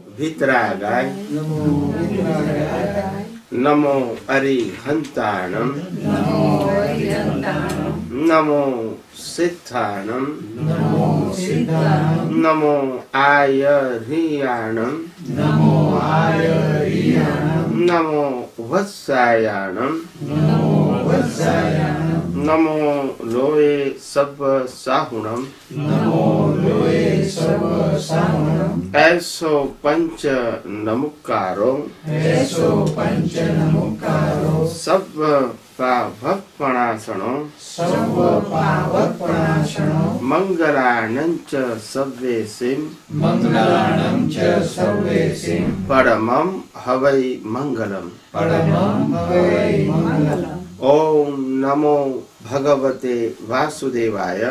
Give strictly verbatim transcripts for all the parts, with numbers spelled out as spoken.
વિતરાગાય નમો અરિહંતાણમ નમો સિદ્ધાણમ નમો આયરિયાણમ નમો વત્સાયાણમ નમો લોએ સબ સાહુણમ એસો પંચ નમુકારો સબ પાવપણાસણો મંગલાનંચ સવ્વેસિમ પરમં હવૈ મંગલમ. ઓમ નમો ભગવતે વાસુદેવાય.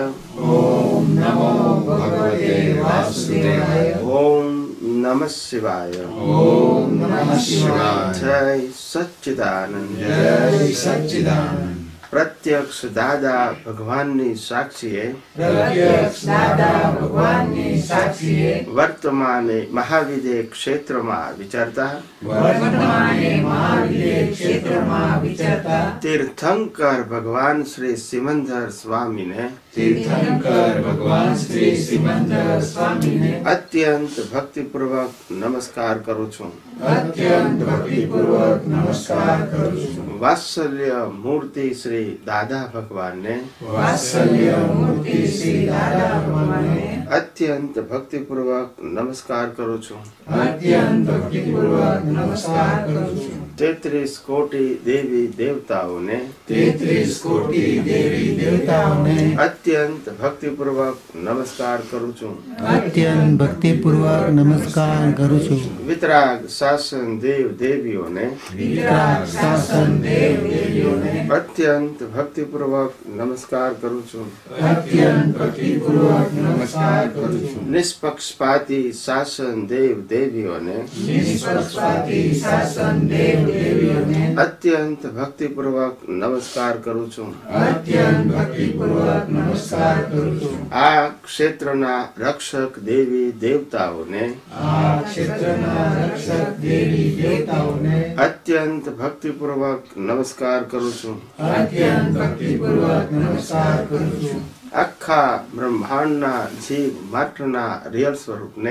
ઓમ નમો ભગવતે વાસુદેવાય. ઓમ નમઃ શિવાય. ઓમ નમઃ શિવાય. જય સચ્ચિદાનંદ. જય સચ્ચિદાનંદ. પ્રત્યક્ષ દાદા ભગવાનની સાક્ષીએ પ્રત્યક્ષ દાદા ભગવાનની સાક્ષીએ વર્તમાને મહાવિદ્ય ક્ષેત્રમાં વિચરતા વર્તમાને મહાવિદ્ય ક્ષેત્રમાં વિચરતા તીર્થંકર ભગવાન શ્રી સિમંદર સ્વામીને તીર્થંકર ભગવાન શ્રી સિમંદર સ્વામીને અત્યંત ભક્તિપૂર્વક નમસ્કાર કરું છું. અત્યંત ભક્તિપૂર્વક નમસ્કાર કરું છું. વાત્સલ્ય મૂર્તિ શ્રી દાદા ભગવાનને વાત્સલ્ય મૂર્તિ શ્રી દાદા ભગવાનને અત્યંત ભક્તિપૂર્વક નમસ્કાર કરું છું. અત્યંત ભક્તિપૂર્વક નમસ્કાર કરું છું. તેત્રીસ કોટી દેવી દેવતાઓને તેત્રીસ કોટી દેવી દેવતાઓને અત્યંત ભક્તિપૂર્વક નમસ્કાર કરું છું. અત્યંત ભક્તિપૂર્વક નમસ્કાર કરું છું. વિતરાગ શાસન દેવ દેવીઓને વિતરાગ શાસન દેવ દેવીઓને અત્યંત ભક્તિપૂર્વક નમસ્કાર કરું છું. અત્યંત ભક્તિપૂર્વક નમસ્કાર કરું છું. નિષ્પક્ષપાતી શાસન દેવ દેવીઓને નિષ્પક્ષપાતી શાસન દેવ દેવીઓને અત્યંત ભક્તિપૂર્વક નમસ્કાર કરું છું. અત્યંત ભક્તિપૂર્વક નમસ્કાર કરું છું. આ ક્ષેત્રના રક્ષક દેવી દેવતાઓને આ ક્ષેત્રના રક્ષક દેવી દેવતાઓને અત્યંત ભક્તિપૂર્વક નમસ્કાર કરું છું. અત્યંત ભક્તિપૂર્વક નમસ્કાર કરું છું. આખા બ્રહ્માંડના જીવ માત્રના રિયલ સ્વરૂપને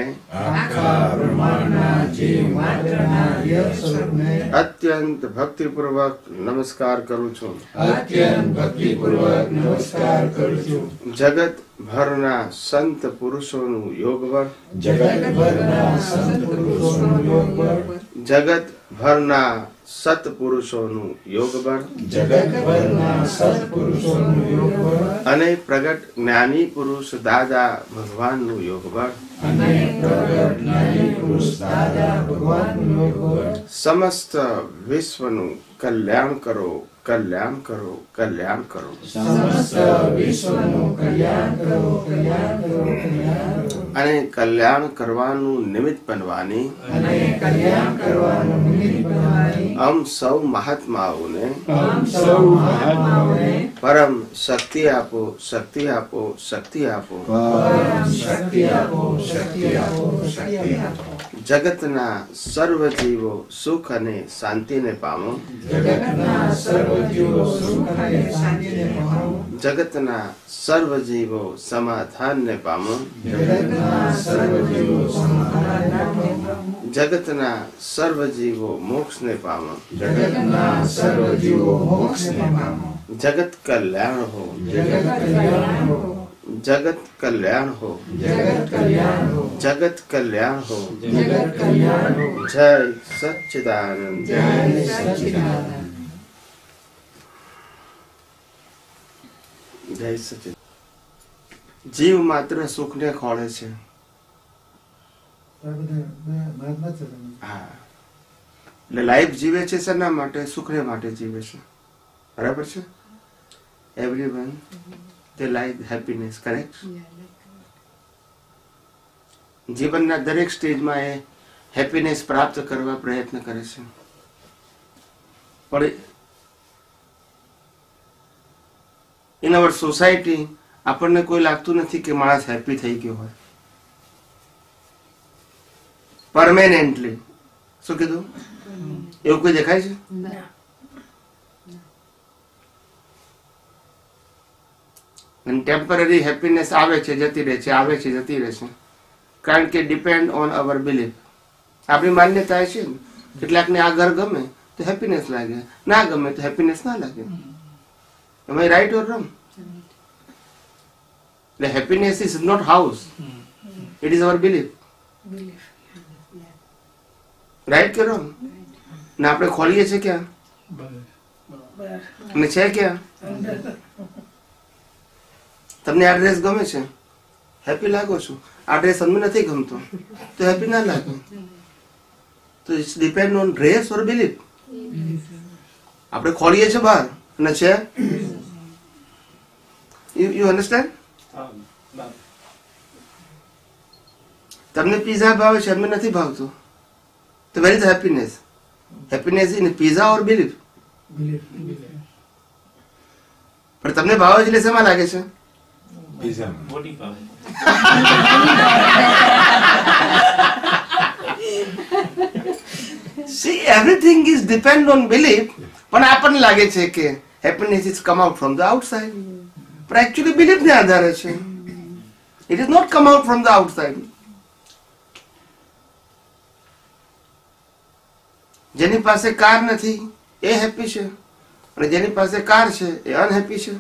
આખા બ્રહ્માંડના જીવ માત્રના રિયલ સ્વરૂપને અત્યંત ભક્તિપૂર્વક નમસ્કાર કરું છું. અત્યંત ભક્તિપૂર્વક નમસ્કાર કરું છું. જગત ભરના સંત પુરુષોનું યોગબળ જગતભરના સંત પુરુષોનું યોગબળ જગત ભરના સત્પુરુષોનું યોગબળ જગતભરના સત્પુરુષોનું યોગબળ અને પ્રગટ જ્ઞાની પુરુષ દાદા ભગવાનનું યોગબળ અને પ્રગટ જ્ઞાની પુરુષ દાદા ભગવાનનું યોગબળ સમસ્ત વિશ્વનું કલ્યાણ કરો, કલ્યાણ કરો, કલ્યાણ કરો. સમસ્ત વિશ્વનું કલ્યાણ કરો, કલ્યાણ કરો, કલ્યાણ કરો. અને કલ્યાણ કરવાનું નિમિત્ત બનવાની અને કલ્યાણ કરવાનું નિમિત્ત બનવાની અમ સૌ મહાત્માઓને આમ સૌ મહાત્માઓને પરમ શક્તિ આપો, શક્તિ આપો, શક્તિ આપો. પરમ શક્તિ આપો, શક્તિ આપો, શક્તિ આપો. જગતના સર્વ જીવો સુખ અને શાંતિને પામો. જગતના સર્વ જીવો સુખ અને શાંતિને પામો. જગતના સર્વ જીવો સમાધાનને પામો. જગતના સર્વ જીવો સમાધાનને પામો. જગતના સર્વ જીવો મોક્ષને પામો. જગતના સર્વ જીવો મોક્ષને પામો. જગત કલ્યાણ હો, જગત કલ્યાણ હો, જગત કલ્યાણ હો, જગત કલ્યાણ હો, જગત કલ્યાણ હો. જગત કલ્યાણ હો. જય સચ્ચિદાનંદ. જય સચ્ચિદાનંદ. જય સચ્ચિદાનંદ. જીવ માત્ર સુખને ખોળે છે. હા, એટલે લાઈફ જીવે છે શેના માટે? સુખને માટે જીવે છે. બરાબર છે? Everyone they like happiness, correct? જીવનના દરેક સ્ટેજમાં એ હેપીનેસ પ્રાપ્ત કરવા પ્રયત્ન કરે છે. પણ ઇન અવર સોસાયટી આપણને કોઈ લાગતું નથી કે માણસ હેપી થઈ ગયો હોય. પરમેનન્ટલી. શું કીધું? એવું કોઈ દેખાય છે? ટેમ્પરરી હેપીનેસ આવે છે જતી રહે છે, આવે છે જતી રહે છે, કારણ કે ડિપેન્ડ ઓન અવર બિલીફ. આપણી માન્યતા છે ને, કેટલાકને આ ઘર ગમે તો હેપીનેસ લાગે, ના ગમે તો હેપીનેસ ના લાગે. Am I right or wrong? The happiness is not house. It is our belief. Right કે wrong? ને આપણે ખોલીએ છીએ ક્યાં? અને છે ક્યાં? તમને આ ડ્રેસ ગમે છે, હેપી લાગો છો. આ ડ્રેસ તમને નથી ગમતો તો હેપી ના લાગે. તો it's depend on dress or belief. આપણે ખોલીએ છીએ બહાર અને છે. You, you understand? તમને પીઝા ભાવે છે, અમને નથી ભાવતું, તો where is happiness? Happiness in pizza or belief? પણ તમને ભાવે છે એટલે શેમાં લાગે છે? See, everything is depend on belief. પણ આપણને લાગે છે કે happiness is come out from the outside. But actually belief ને આધારે છે. It is not come out from the outside. જેની પાસે કાર નથી એ હેપી છે, અને જેની પાસે કાર છે એ અનહેપી છે.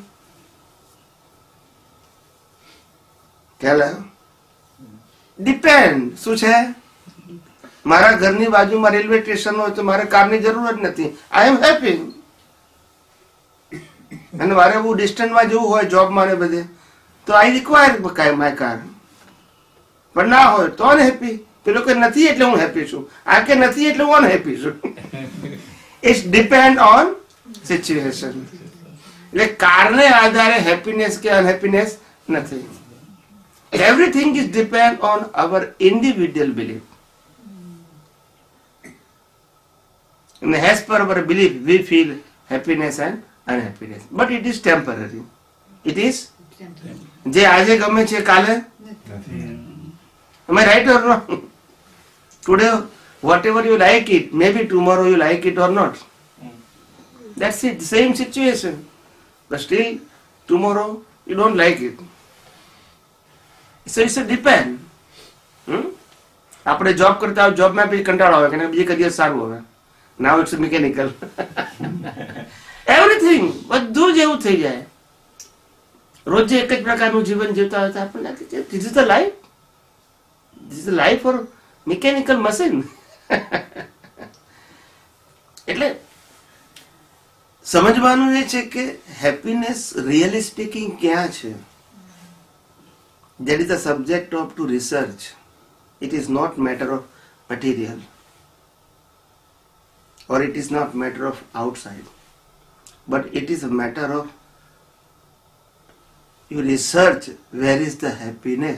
ખ્યાલ આવ્યો? ડિપેન્ડ. શું છે? મારા ઘરની બાજુમાં રેલવે સ્ટેશન હોય તો મારે કારની જરૂર જ નથી. I am happy. અને મારે બહુ ડિસ્ટન્સમાં જવું હોય જોબમાં ને બધે તો આઈ રિક્વાયર માય કાર. પણ ના હોય તો અનહેપી. પેલો કે નથી એટલે હું હેપી છું, આ કે નથી એટલે હું અનહેપી છું. It's depend on situation. એટલે કારને આધારે હેપીનેસ કે અનહેપીનેસ નથી. Everything is depend on our individual belief. And as per our belief, we feel happiness and unhappiness. But it is temporary. It is. જે આજે ગમે છે કાલે. Am I right or wrong? Today, whatever you like it, maybe tomorrow you like it or not. That's it. Same situation. But still, tomorrow you don't like it. So it's a depend. Hmm? આપણે job કરતા હોય, જોબમાં પછી કંટાળો આવે કે બીજી કદી સારું આવે. Now it's mechanical. Everything, બધું જ એવું થઈ જાય. રોજ એક જ પ્રકારનું જીવન જીવતા હોય તો આપણને લાગે છે this is the life. This is the life for mechanical machine. એટલે સમજવાનું એ છે કે હેપીનેસ રિયલી સ્પીકિંગ ક્યાં છે? That is the subject of to research. It is not matter of material, or it is not matter of outside, but it is a matter of you research where is the happiness.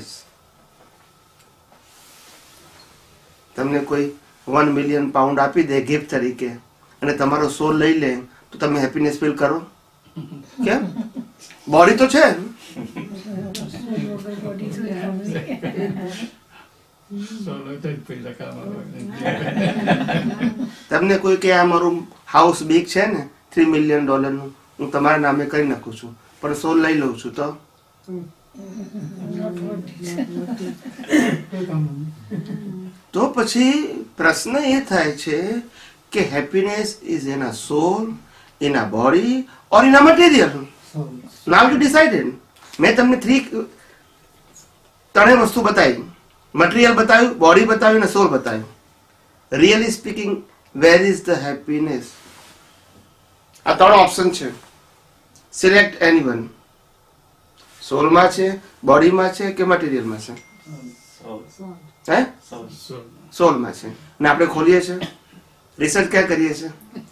તમને કોઈ one million pound આપી દે gift તરીકે અને તમારો સોલ લઈ લે તો તમે હેપીનેસ ફીલ કરો? કેમ? બોડી તો છે. તમને કોઈ કે આ મારું હાઉસ બિગ છે ને થ્રી મિલિયન ડોલર નું, હું તમારા નામે કરી નાખું છું, પણ સોલ લઈ લઉં છું તો તો પછી પ્રશ્ન એ થાય છે કે happiness is in a soul, in a body or in a material. Now you decided. મેં તમને થ્રી ત્રણેય વસ્તુ બતાવી. મટીરિયલ બતાવ્યું, બોડી બતાવ્યું અને સોલ બતાવ્યું. Really speaking where is the happiness? આ ત્રણ ઓપ્શન છે. Select any one. સોલમાં છે, બોડીમાં છે કે મટીરિયલમાં છે? હે? સોલમાં છે. ને આપણે ખોલીએ છીએ, રિસર્ચ ક્યાં કરીએ છીએ?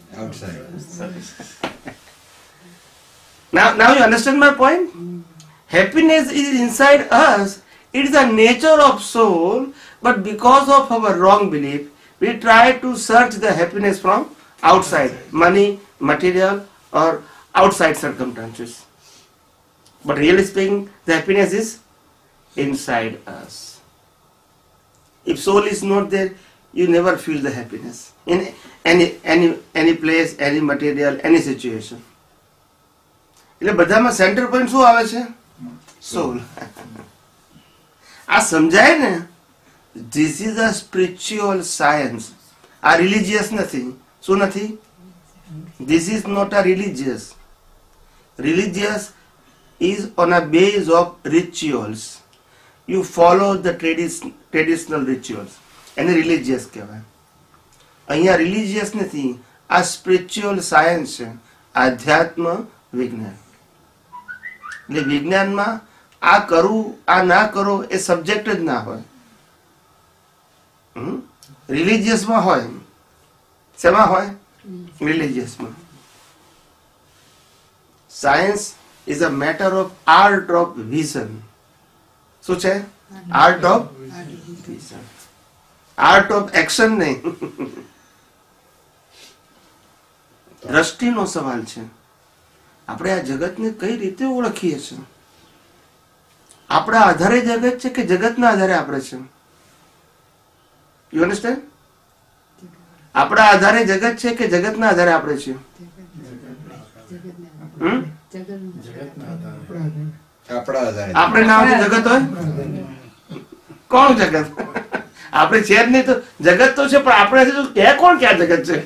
Now, now you understand my point? Happiness is inside us. It is the nature of soul, but because of our wrong belief, we try to search the happiness from outside, money, material, or outside circumstances. But really speaking, the happiness is inside us. If soul is not there, you never feel the happiness in any any any place, any material, any situation. એટલે બધામાં centre point શું આવે છે? સોલ. આ સમજાય ને? This is a spiritual science. આ religious નથી. શું નથી? This is not a religious. Religious is on a base of rituals. You follow the tradition, traditional rituals. એને રિલિજિયસ કહેવાય. અહીંયા રિલિજિયસ નથી, આ સ્પિરિચ્યુઅલ સાયન્સ છે, આધ્યાત્મ વિજ્ઞાન. એટલે વિજ્ઞાનમાં આ કરવું આ ના કરો એ સબ્જેક્ટ જ ના હોય. રિલિજિયસમાં હોય. શેમાં હોય? રિલિજિયસમાં. Science is a matter of art of vision. શું છે? Art of vision. Art of action નહીં. દ્રષ્ટિનો સવાલ છે. આપણે આ જગતને કઈ રીતે ઓળખીએ છીએ? આપણા આધારે જગત છે કે જગતના આધારે આપણે છે? You understand? આપણા આધારે જગત છે કે જગતના આધારે આપણે છીએ? હમ આપણે ના હોય જગત હોય? કોણ જગત? આપણે છે જ નહીં તો જગત તો છે, પણ આપણે કે કોણ ક્યાં જગત છે?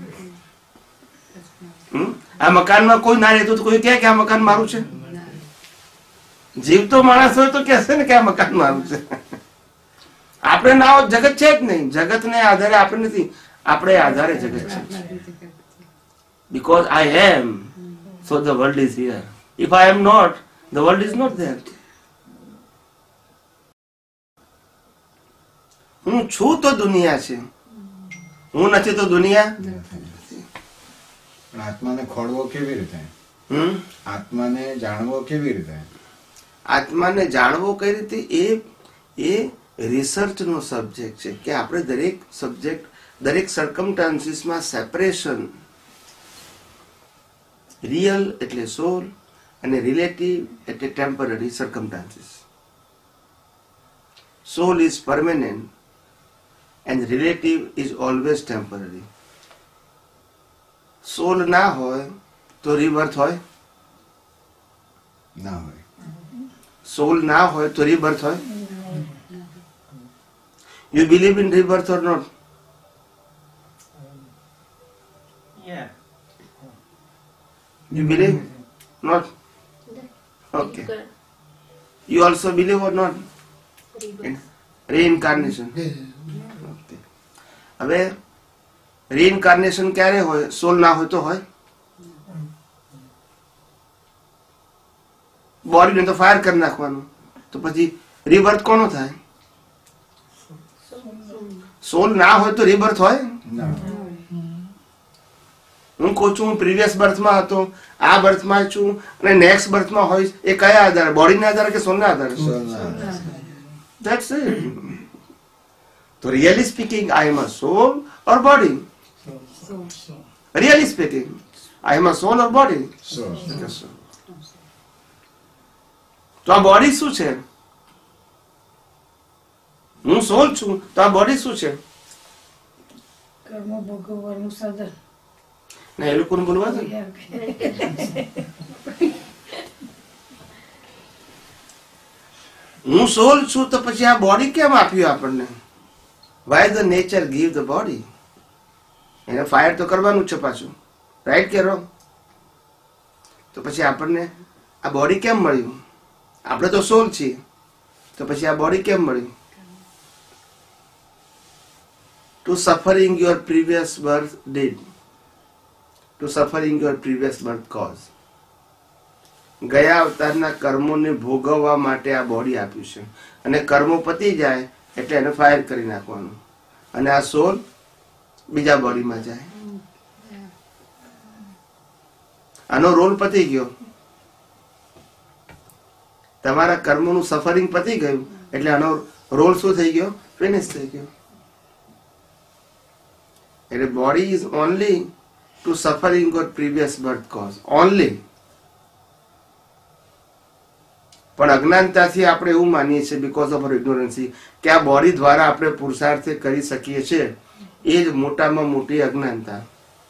આ મકાનમાં કોઈ ના રહેતું તો કોઈ કહે કે આ મકાન મારું છે? જીવતો માણસ હોય તો કહેશે ને કે આ મકાન મારું છે. આપણે ના હોય જગત છે જ નહીં. જગત ને આધારે આપણે નથી, આપણે આધારે જગત છે. Because I am, so the world is here. If I am not, the world is not there. હું છું તો દુનિયા છે, હું નથી તો દુનિયા. આત્માને ખોળવો કેવી રીતે? હમ આત્માને જાણવો કેવી રીતે? આત્માને જાણવો કઈ રીતે? એ એ રિસર્ચ નો સબ્જેક્ટ છે કે આપણે દરેક સબ્જેક્ટ દરેક સર્કમસ્ટાન્સીસમાં સેપરેશન, રિયલ એટલે સોલ અને રિલેટિવ એટલે temporary circumstances. Soul is permanent and relative is always temporary. Soul ના હોય તો રિબર્થ હોય? ના હોય. સોલ ના હોય તો રિબર્થ હોય? You believe in rebirth or not? Yeah. You believe? Not? Okay. You also believe or not? In reincarnation. Okay. હવે reincarnation ક્યારે હોય? સોલ ના હોય તો હોય? બોડીને તો ફાયર કરી નાખવાનું, તો પછી રિબર્થ કોનો થાય? સોલ ના હોય તો રિબર્થ હોય? હું કહું છું હું પ્રીવિયસ બર્થમાં હતો, આ બર્થમાં છું અને નેક્સ્ટ બર્થમાં હોઈશ, એ કયા આધારે? બોડીના આધારે કે સોલના આધારે? That's it. તો really speaking I am a soul or body? Really speaking I am a soul or body? તો આ બોડી શું છે? હું સોલ છું તો આ બોડી શું છે? કર્મ ભોગવવાનું સાધન. ના, એ લોકોને બોલવા દે. હું સોલ છું તો પછી આ બોડી કેમ આપ્યું આપણને? Why the nature give the body? એને ફાયર તો કરવાનું છે પાછું, રાઈટ કે રોંગ? તો પછી આપણને આ બોડી કેમ મળ્યું? આપણે તો સોલ છીએ, તો પછી આ બોડી કેમ મળ્યું? To suffering your previous birth did. To suffering your previous birth cause. ગયા અવતારના કર્મોને ભોગવવા માટે આ બોડી આપ્યું છે, અને કર્મો પતી જાય એટલે એને ફાયર કરી નાખવાનું, અને આ સોલ બીજા બોડીમાં જાય. આનો રોલ પતી ગયો. તમારા કર્મોનું સફરિંગ પતી ગયું એટલે આનો રોલ શું થઈ ગયો? ફિનિશ થઈ ગયો. એટલે body is only to suffering or previous birth cause only. પણ અજ્ઞાનતાથી આપણે એવું માનીએ છીએ બીકોઝ ઓફ ઇગ્નોરન્સી કે આ બોડી દ્વારા આપણે પુરુષાર્થ કરી શકીએ છીએ. એ જ મોટામાં મોટી અજ્ઞાનતા.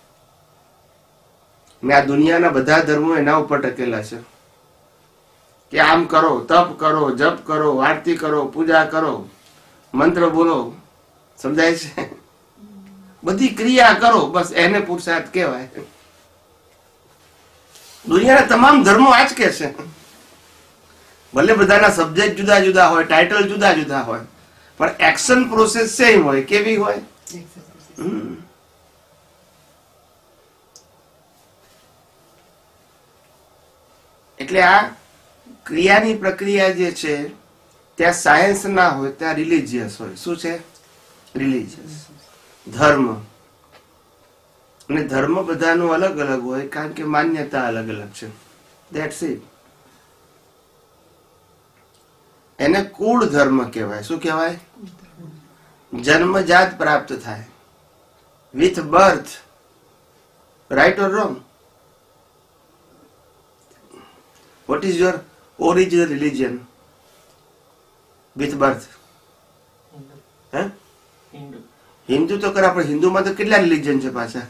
ને આ દુનિયાના બધા ધર્મો એના ઉપર ટકેલા છે કે આમ કરો, તપ કરો, જપ કરો, આરતી કરો, પૂજા કરો, મંત્ર બોલો, સમજાય છે? બધી ક્રિયા કરો, બસ એને પુરુષાર્થ કહેવાય. દુનિયાના તમામ ધર્મો આ જ કે છે. ભલે બધાના સબ્જેક્ટ જુદા જુદા હોય, ટાઇટલ જુદા જુદા હોય, પણ એક્શન પ્રોસેસ સેમ હોય. કેવી હોય? એટલે આ ક્રિયાની પ્રક્રિયા જે છે ત્યાં સાયન્સ ના હોય, ત્યાં રિલિજિયસ હોય. શું છે? રિલિજિયસ. ધર્મ. અને ધર્મ બધાનું અલગ અલગ હોય કારણ કે માન્યતા અલગ અલગ છે. That's it. એને કુળ ધર્મ કહેવાય. શું કહેવાય? જન્મજાત પ્રાપ્ત થાય. With birth. Right or wrong? What is your original religion? With birth. હે? હિન્દુ તો ખરા, પણ હિન્દુમાં તો કેટલા રિલિજન છે પાછા?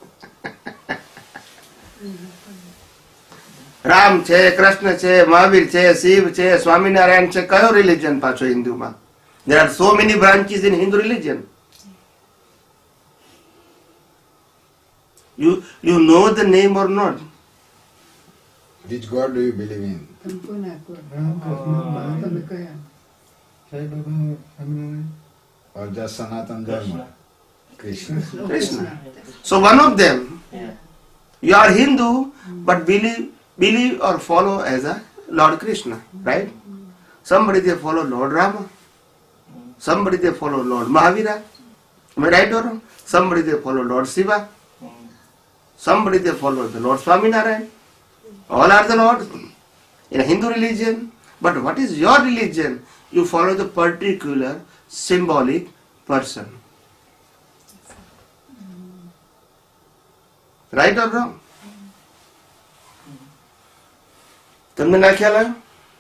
રામ છે, કૃષ્ણ છે, મહાવીર છે, શિવ છે, સ્વામિનારાયણ છે. કયો રિલિજન પાછો હિન્દુમાં? There are so many branches in Hindu religion. You you know the name or not? Which God do you believe in? Or just Sanatan Dharma? Krishna. Krishna. So one of them. You are Hindu, but believe believe or follow as a Lord Krishna, right? Somebody they follow Lord Rama. Somebody they follow Lord Mahavira. Am I right or wrong? Somebody they follow Lord Shiva. Somebody they follow the Lord Swaminarayan. All are the Lords in a Hindu religion. But what is your religion? You follow the particular symbolic person. Right or wrong? તમને ના ખ્યાલ આવ્યો?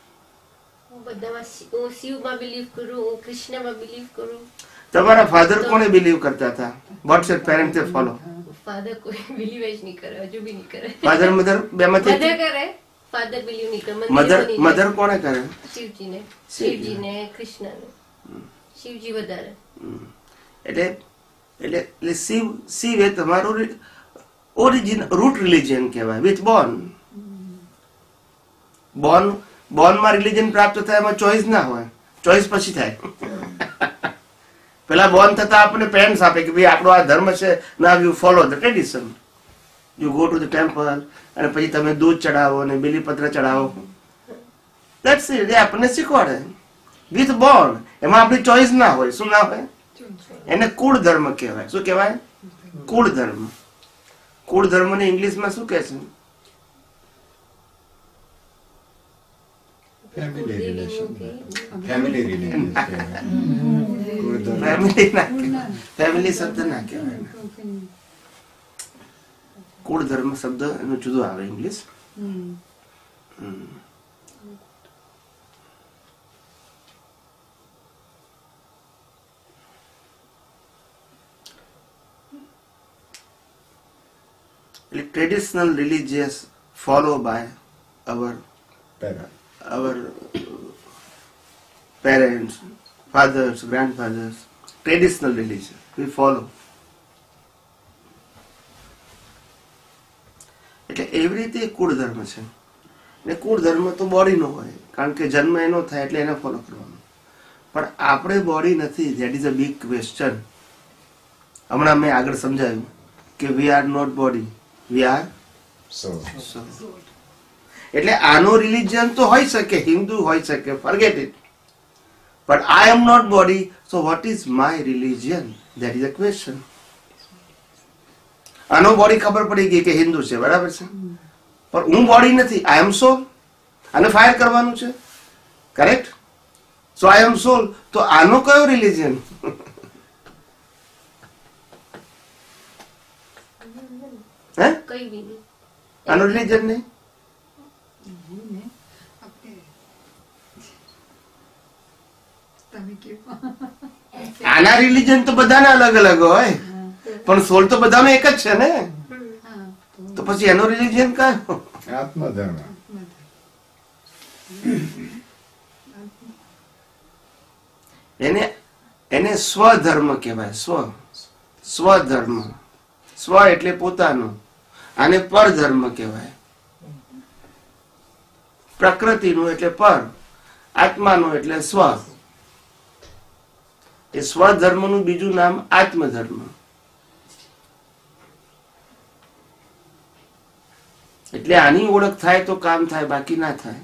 હું શિવમાં believe કરું, હું કૃષ્ણમાં believe કરું. તમારા father કોને બિલીવ કરતા હતા? What's your parents follow? Father કોઈ બિલીવ જ નહીં કરે, હજુ બી નહીં કરે. ફાધર મધર બેમાંથી મધર કરે, ફાધર બિલીવ નહીં કરે. મધર મધર કોને કરે? શિવજીને, શિવજીને, કૃષ્ણને. શિવજી વધારે. એટલે એટલે એટલે શિવ શિવ એ તમારું ઓરિજિન રૂટ રિલિજન કહેવાય. વિથ બોર્ન બોર્ન બોર્નમાં રિલિજન પ્રાપ્ત થાય એમાં ચોઈસ ના હોય. ચોઈસ પછી થાય. પેલા બોર્ન થતા આપણને પેરેન્ટ્સ આપે કે ભાઈ આપણો આ ધર્મ છે, now you follow the tradition. You go to the temple અને પછી તમે દૂધ ચડાવો અને બીલીપત્ર ચડાવો. That's it. એ આપણને શીખવાડે. વિથ બોર્ન એમાં આપણી ચોઈસ ના હોય. શું ના હોય? એને કુળ ધર્મ કહેવાય. શું કહેવાય? કુળ ધર્મ. કુળ ધર્મ ને ઇંગ્લિશમાં શું કહે છે? Family relation. Family relation. Family ના કહેવાય. ફેમિલી શબ્દ ના કહેવાય. કુળ ધર્મ શબ્દ એનો જુદો આવે English. Traditional religious follow by our Parents. our parents, fathers, grandfathers. Traditional religion we follow. એટલે એવી રીતે કુળ ધર્મ છે. ને કુળ ધર્મ તો બોડીનો હોય કારણ કે જન્મ એનો થાય એટલે એને ફોલો કરવાનો. પણ આપણે બોડી નથી. That is a big question. હમણાં મેં આગળ સમજાવ્યું કે we are not body, we are soul. એટલે આનો રિલિજન તો હોઈ શકે, હિન્દુ હોઈ શકે, forget it. But I am not body, so what is my religion? That is a question. આનો બોડી ખબર પડી ગઈ કે હિન્દુ છે, બરાબર છે, પણ હું બોડી નથી. આઈ એમ સોલ. આને ફાયર કરવાનું છે, કરેક્ટ? સો આઈ એમ સોલ. તો આનો કયો રિલિજન? હે? કઈ બી નહીં. આનો રિલિજન નહીં. આના રિલિજન તો બધાના અલગ અલગ હોય, પણ સોલ તો બધાનો એક જ છે ને. તો પછી એનો રિલિજન કયો? આત્મધર્મ. એને એને સ્વધર્મ કહેવાય. સ્વ સ્વધર્મ. સ્વ એટલે પોતાનો, આને પરધર્મ કહેવાય. પ્રકૃતિનું એટલે પર, આત્માનું એટલે સ્વ. એ સ્વધર્મનું બીજું નામ આત્મધર્મ. એટલે આની ઓળખ થાય તો કામ થાય, બાકી ના થાય.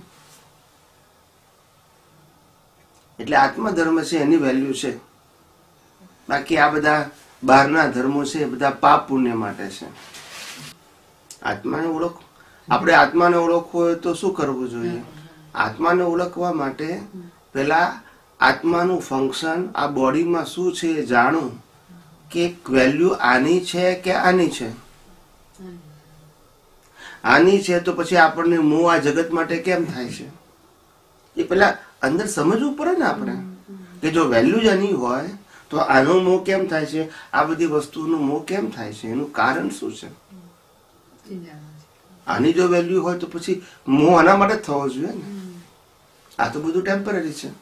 એટલે આત્મધર્મ છે એની વેલ્યુ છે. બાકી આ બધા બહારના ધર્મો છે એ બધા પાપ પુણ્ય માટે છે. આત્માને ઓળખ આપણે આત્માને ઓળખવો હોય તો શું કરવું જોઈએ? આત્માને ઓળખવા માટે પેલા આત્માનું ફંક્શન આ બોડીમાં શું છે એ જાણું કે વેલ્યુ આની છે કે આની છે. આની છે તો પછી આપણને મોહ આ જગત માટે કેમ થાય છે એ પેલા અંદર સમજવું પડે ને આપણે, કે જો વેલ્યુ જ આની હોય તો આનો મોહ કેમ થાય છે, આ બધી વસ્તુનો મોહ કેમ થાય છે, એનું કારણ શું છે. આની જો વેલ્યુ હોય તો પછી મોહ આના માટે જ થવો જોઈએ ને. આ તો બધું ટેમ્પરરી છે,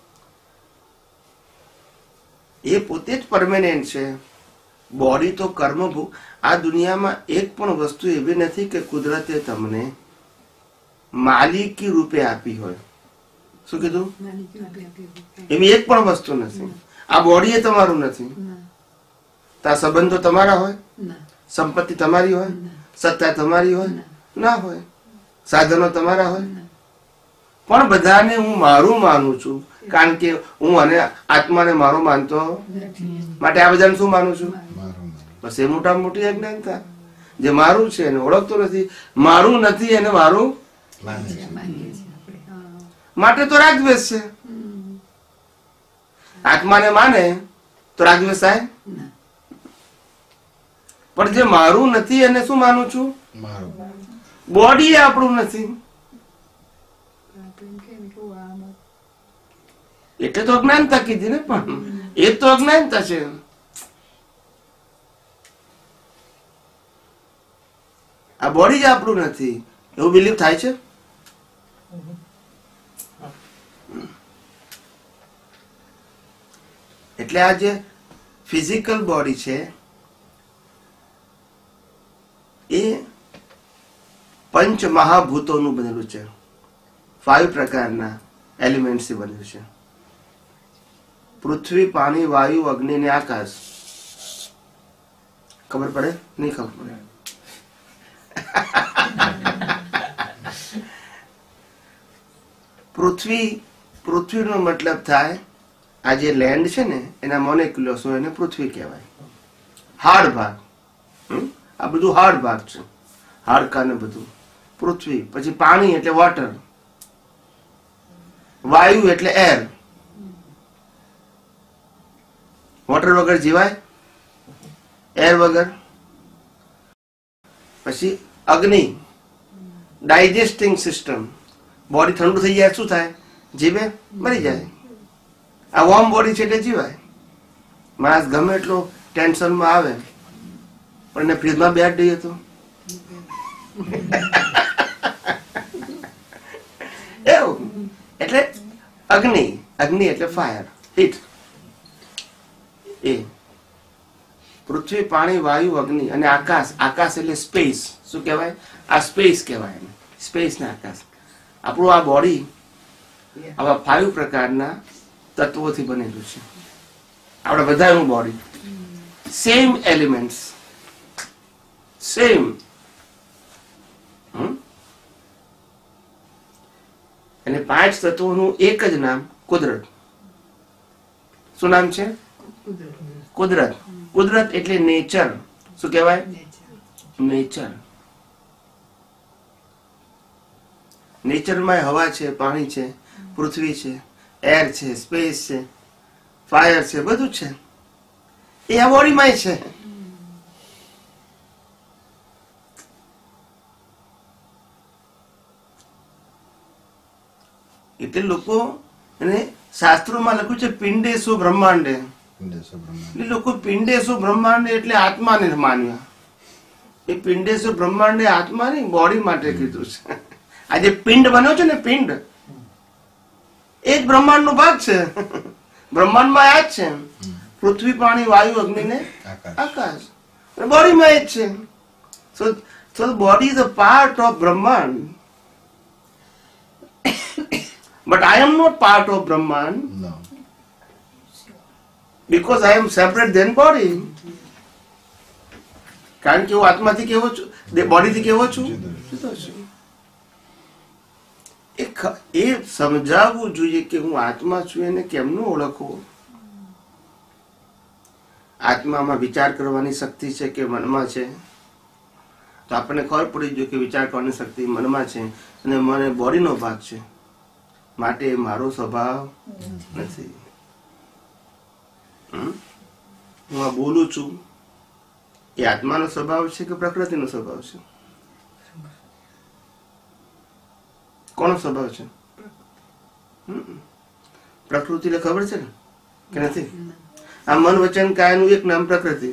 એ પોતે જ પરમેનન્ટ છે. બોડી તો કર્મભોગ. આ દુનિયામાં એક પણ વસ્તુ એવી નથી કે કુદરતે તમને માલિકી રૂપે આપી હોય. શું કીધું? એવી એક પણ વસ્તુ નથી. આ બોડી એ તમારું નથી. આ સંબંધો તમારા હોય, સંપત્તિ તમારી હોય, સત્તા તમારી હોય ના હોય, સાધનો તમારા હોય, પણ બધાને હું મારું માનું છું. કારણ કે હું અને આત્માને મારો માનતો માટે આ બધાને શું માનું છું? બસ એ મોટા મોટી અજ્ઞાનતા. જે મારું છે એને ઓળખતો નથી, મારું નથી એને મારું માટે તો રાગદ્વેષ છે. આત્માને માને તો રાગદ્વેષ થાય, પણ જે મારું નથી એને શું માનું છું? બોડી આપણું નથી એટલે તો અજ્ઞાનતા કીધી ને. પણ એ તો અજ્ઞાનતા છે. આ બોડી જ આપણું નથી એવું બિલીવ થાય છે. એટલે આ જે ફિઝિકલ બોડી છે એ પંચ મહાભૂતોનું બનેલું છે. ફાઈવ પ્રકારના એલિમેન્ટ્સથી બનેલું છે. પૃથ્વી, પાણી, વાયુ, અગ્નિ ને આકાશ. ખબર પડે? નહીં ખબર પડે. પૃથ્વી પૃથ્વીનો મતલબ થાય આ જે લેન્ડ છે ને એના મોલેક્યુલ્સ હોય એને પૃથ્વી કહેવાય. હાર્ડ ભાગ, આ બધું હાર્ડ ભાગ છે, હાડકા ને બધું પૃથ્વી. પછી પાણી એટલે વોટર, વાયુ એટલે એર. વોટર વગર જીવાય? એર વગર? પછી અગ્નિ, ડાયજેસ્ટિંગ સિસ્ટમ. બોડી ઠંડુ થઈ જાય શું થાય? જીવે, મરી જાય. આ વોર્મ બોડી છે એટલે જીવાય. માણસ ગમે એટલો ટેન્શનમાં આવે પણ એને ફ્રીજમાં બેઠ દઈએ તો એવું. એટલે અગ્નિ, અગ્નિ એટલે ફાયર, હીટ. એ પૃથ્વી, પાણી, વાયુ, અગ્નિ અને આકાશ. આકાશ એટલે સ્પેસ. શું કહેવાય? આ સ્પેસ કહેવાય. સ્પેસ ને આકાશ. આપણું આ બોડી આવા ફાઈવ પ્રકારના તત્વોથી બનેલું છે. આપણે બધાનું બોડી સેમ એલિમેન્ટ્સ, સેમ. અને પાંચ તત્વોનું એક જ નામ કુદરત. શું નામ છે? કુદરત. કુદરત એટલે નેચર. શું કહેવાય? નેચર. નેચરમાં હવા છે, પાણી છે, પૃથ્વી છે, એર છે, સ્પેસ છે, ફાયર છે, બધું છે. એ આ બોડીમાં છે. એટલે લોકો એને શાસ્ત્રોમાં લખ્યું છે પિંડે સુ બ્રહ્માંડે. લોકો પિંડેશો બ્રહ્માંડ એટલે આત્માને માન્યા. એ પિંડેશો બ્રહ્માંડ આત્મા નહીં, બોડી માટે કીધું છે. આ જે પિંડ બન્યો છે ને, પિંડ એ જ બ્રહ્માંડ નો ભાગ છે. બ્રહ્માંડમાં આ જ છે. પૃથ્વી, પાણી, વાયુ, અગ્નિ ને આકાશ. બોડીમાં એ જ છે. So so body is a part of બ્રહ્માંડ. But I am not part of બ્રહ્માંડ. No. Because I am separate than body. કારણ કે હું આત્માથી કેવો છું, બોડીથી કેવો છું, જુદો છું. એ સમજાવવું જોઈએ કે હું આત્મા છું, એને કેમનું ઓળખવું. આત્મામાં વિચાર કરવાની શક્તિ છે કે મનમાં છે? તો આપણને ખબર પડી જોઈએ કે વિચાર કરવાની શક્તિ મનમાં છે અને મને બોડીનો ભાગ છે, માટે મારો સ્વભાવ નથી. હું આ બોલું છું એ આત્માનો સ્વભાવ છે કે પ્રકૃતિનો સ્વભાવ છે? કોનો સ્વભાવ છે? પ્રકૃતિ એટલે ખબર છે ને કે નથી? આ મન વચન કાયનું એક નામ પ્રકૃતિ.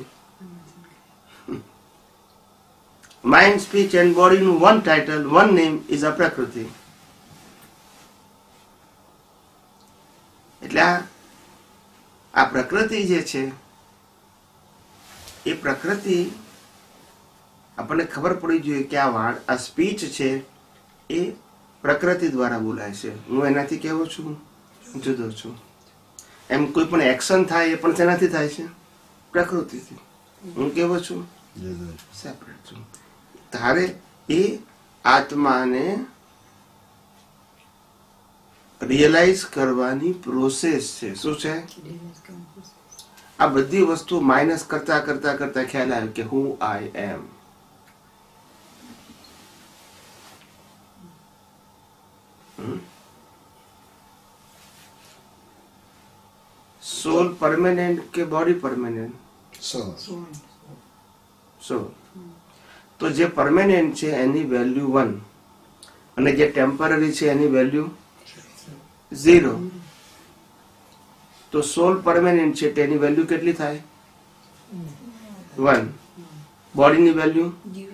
માઇન્ડ, સ્પીચ એન્ડ બોડી નું one title, one name is a પ્રકૃતિ. એટલે આ આ પ્રકૃતિ જે છે એ પ્રકૃતિ આપણને ખબર પડી જોઈએ કે આ વાળ, આ સ્પીચ છે એ પ્રકૃતિ દ્વારા બોલાય છે. હું એનાથી કેવો છું, જુદો છું. એમ કોઈ પણ એક્શન થાય એ પણ તેનાથી થાય છે, પ્રકૃતિથી. હું કેવો છું, સેપરેટ છું. તારે એ આત્માને રિયલાઇઝ કરવાની પ્રોસેસ છે. શું છે? આ બધી વસ્તુ માઇનસ કરતા કરતા કરતા ખ્યાલ આવ્યો કે હું આઈ એમ. સોલ પરમેનન્ટ કે બોડી પરમેનન્ટ? સોલ. સોલ. તો જે પરમેનન્ટ છે એની વેલ્યુ વન અને જે ટેમ્પરરી છે એની વેલ્યુ ઝીરો. તો સોલ પરમેનન્ટ છે તેની વેલ્યુ કેટલી થાય? વન. બોડીની વેલ્યુ?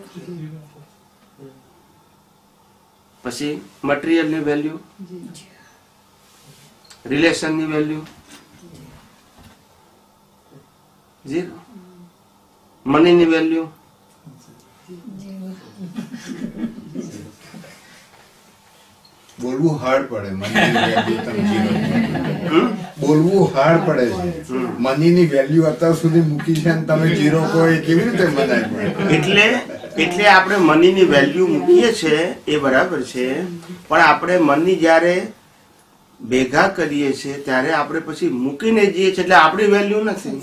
પછી મટીરિયલની વેલ્યુ, રિલેશનની વેલ્યુ ઝીરો. મનીની વેલ્યુ બોલવું હાર્ડ પડે. બોલવું હાર્ડ પડે છે. મનીની વેલ્યુ અત્યાર સુધી મૂકી છે અને તમે જીરો કહો એ કેવી રીતે મનાય પડે? એટલે એટલે આપણે મનીની વેલ્યુ મૂકીએ છે એ બરાબર છે, પણ આપણે મની જયારે ભેગા કરીએ છીએ ત્યારે આપણે પછી મૂકીને જઈએ છીએ એટલે આપણી વેલ્યુ નથી.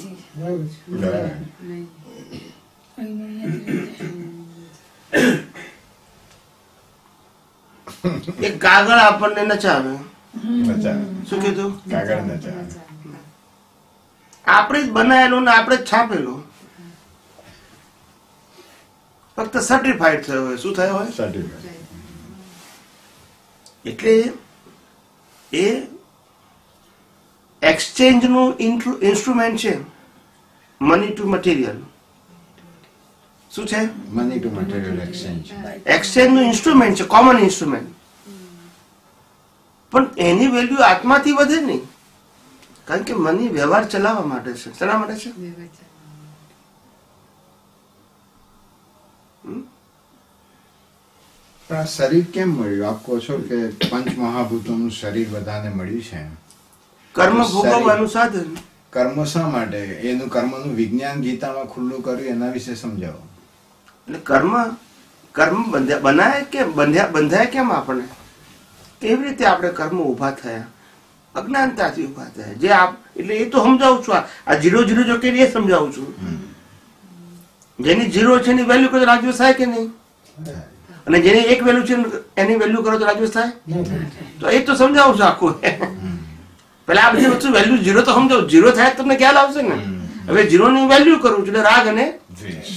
એક કાગળ આપણને નચાવે. શું કીધું? કાગળ નચાવે. આપણે જ બનાવેલું ને આપણે જ છાપેલું, ફક્ત સર્ટિફાઈડ થયો હોય. શું થયો હોય? સર્ટિફાઈડ. એટલે એ એક્સચેન્જ નું ઇન્સ્ટ્રુમેન્ટ છે. Money to material. શું છે? Money to material exchange. Exchange નું ઇન્સ્ટ્રુમેન્ટ છે, કોમન ઇન્સ્ટ્રુમેન્ટ. પણ એની વેલ્યુ આત્માથી વધે નહીં, કારણ કે મની વ્યવહાર ચલાવવા માટે છે. શેના માટે છે? પણ આ શરીર કેમ મળ્યું? આપ કહો છો કે પંચ મહાભૂતોનું શરીર બધાને મળ્યું છે. કર્મ ભોગવવાનું સાધન. કર્મ શા માટે? એનું કર્મનું વિજ્ઞાન ગીતામાં ખુલ્લું કર્યું, એના વિશે સમજાવો. એટલે કર્મ કર્મ બનાય કેમ, બંધ્યા બંધાય કેમ? આપણે કેવી રીતે આપણે કર્મ ઉભા થયા? અજ્ઞાનતાથી ઉભા થયા. જે આપ એટલે એ તો સમજાવું છું. આ જીરો જીરો જો કે એ સમજાવું છું. જેની જીરો છે એની વેલ્યુ કરો તો રાજ્ય થાય કે નહીં? અને જેની એક વેલ્યુ છે એની વેલ્યુ કરો તો રાજ્ય થાય? તો એ તો સમજાવું છું આખું. પેલા આ બધી વસ્તુ વેલ્યુ જીરો તો સમજાવું. જીરો થાય તમને ખ્યાલ આવશે ને. હવે જીરો ની વેલ્યુ કરું છું એટલે રાગ અને દ્વેષ.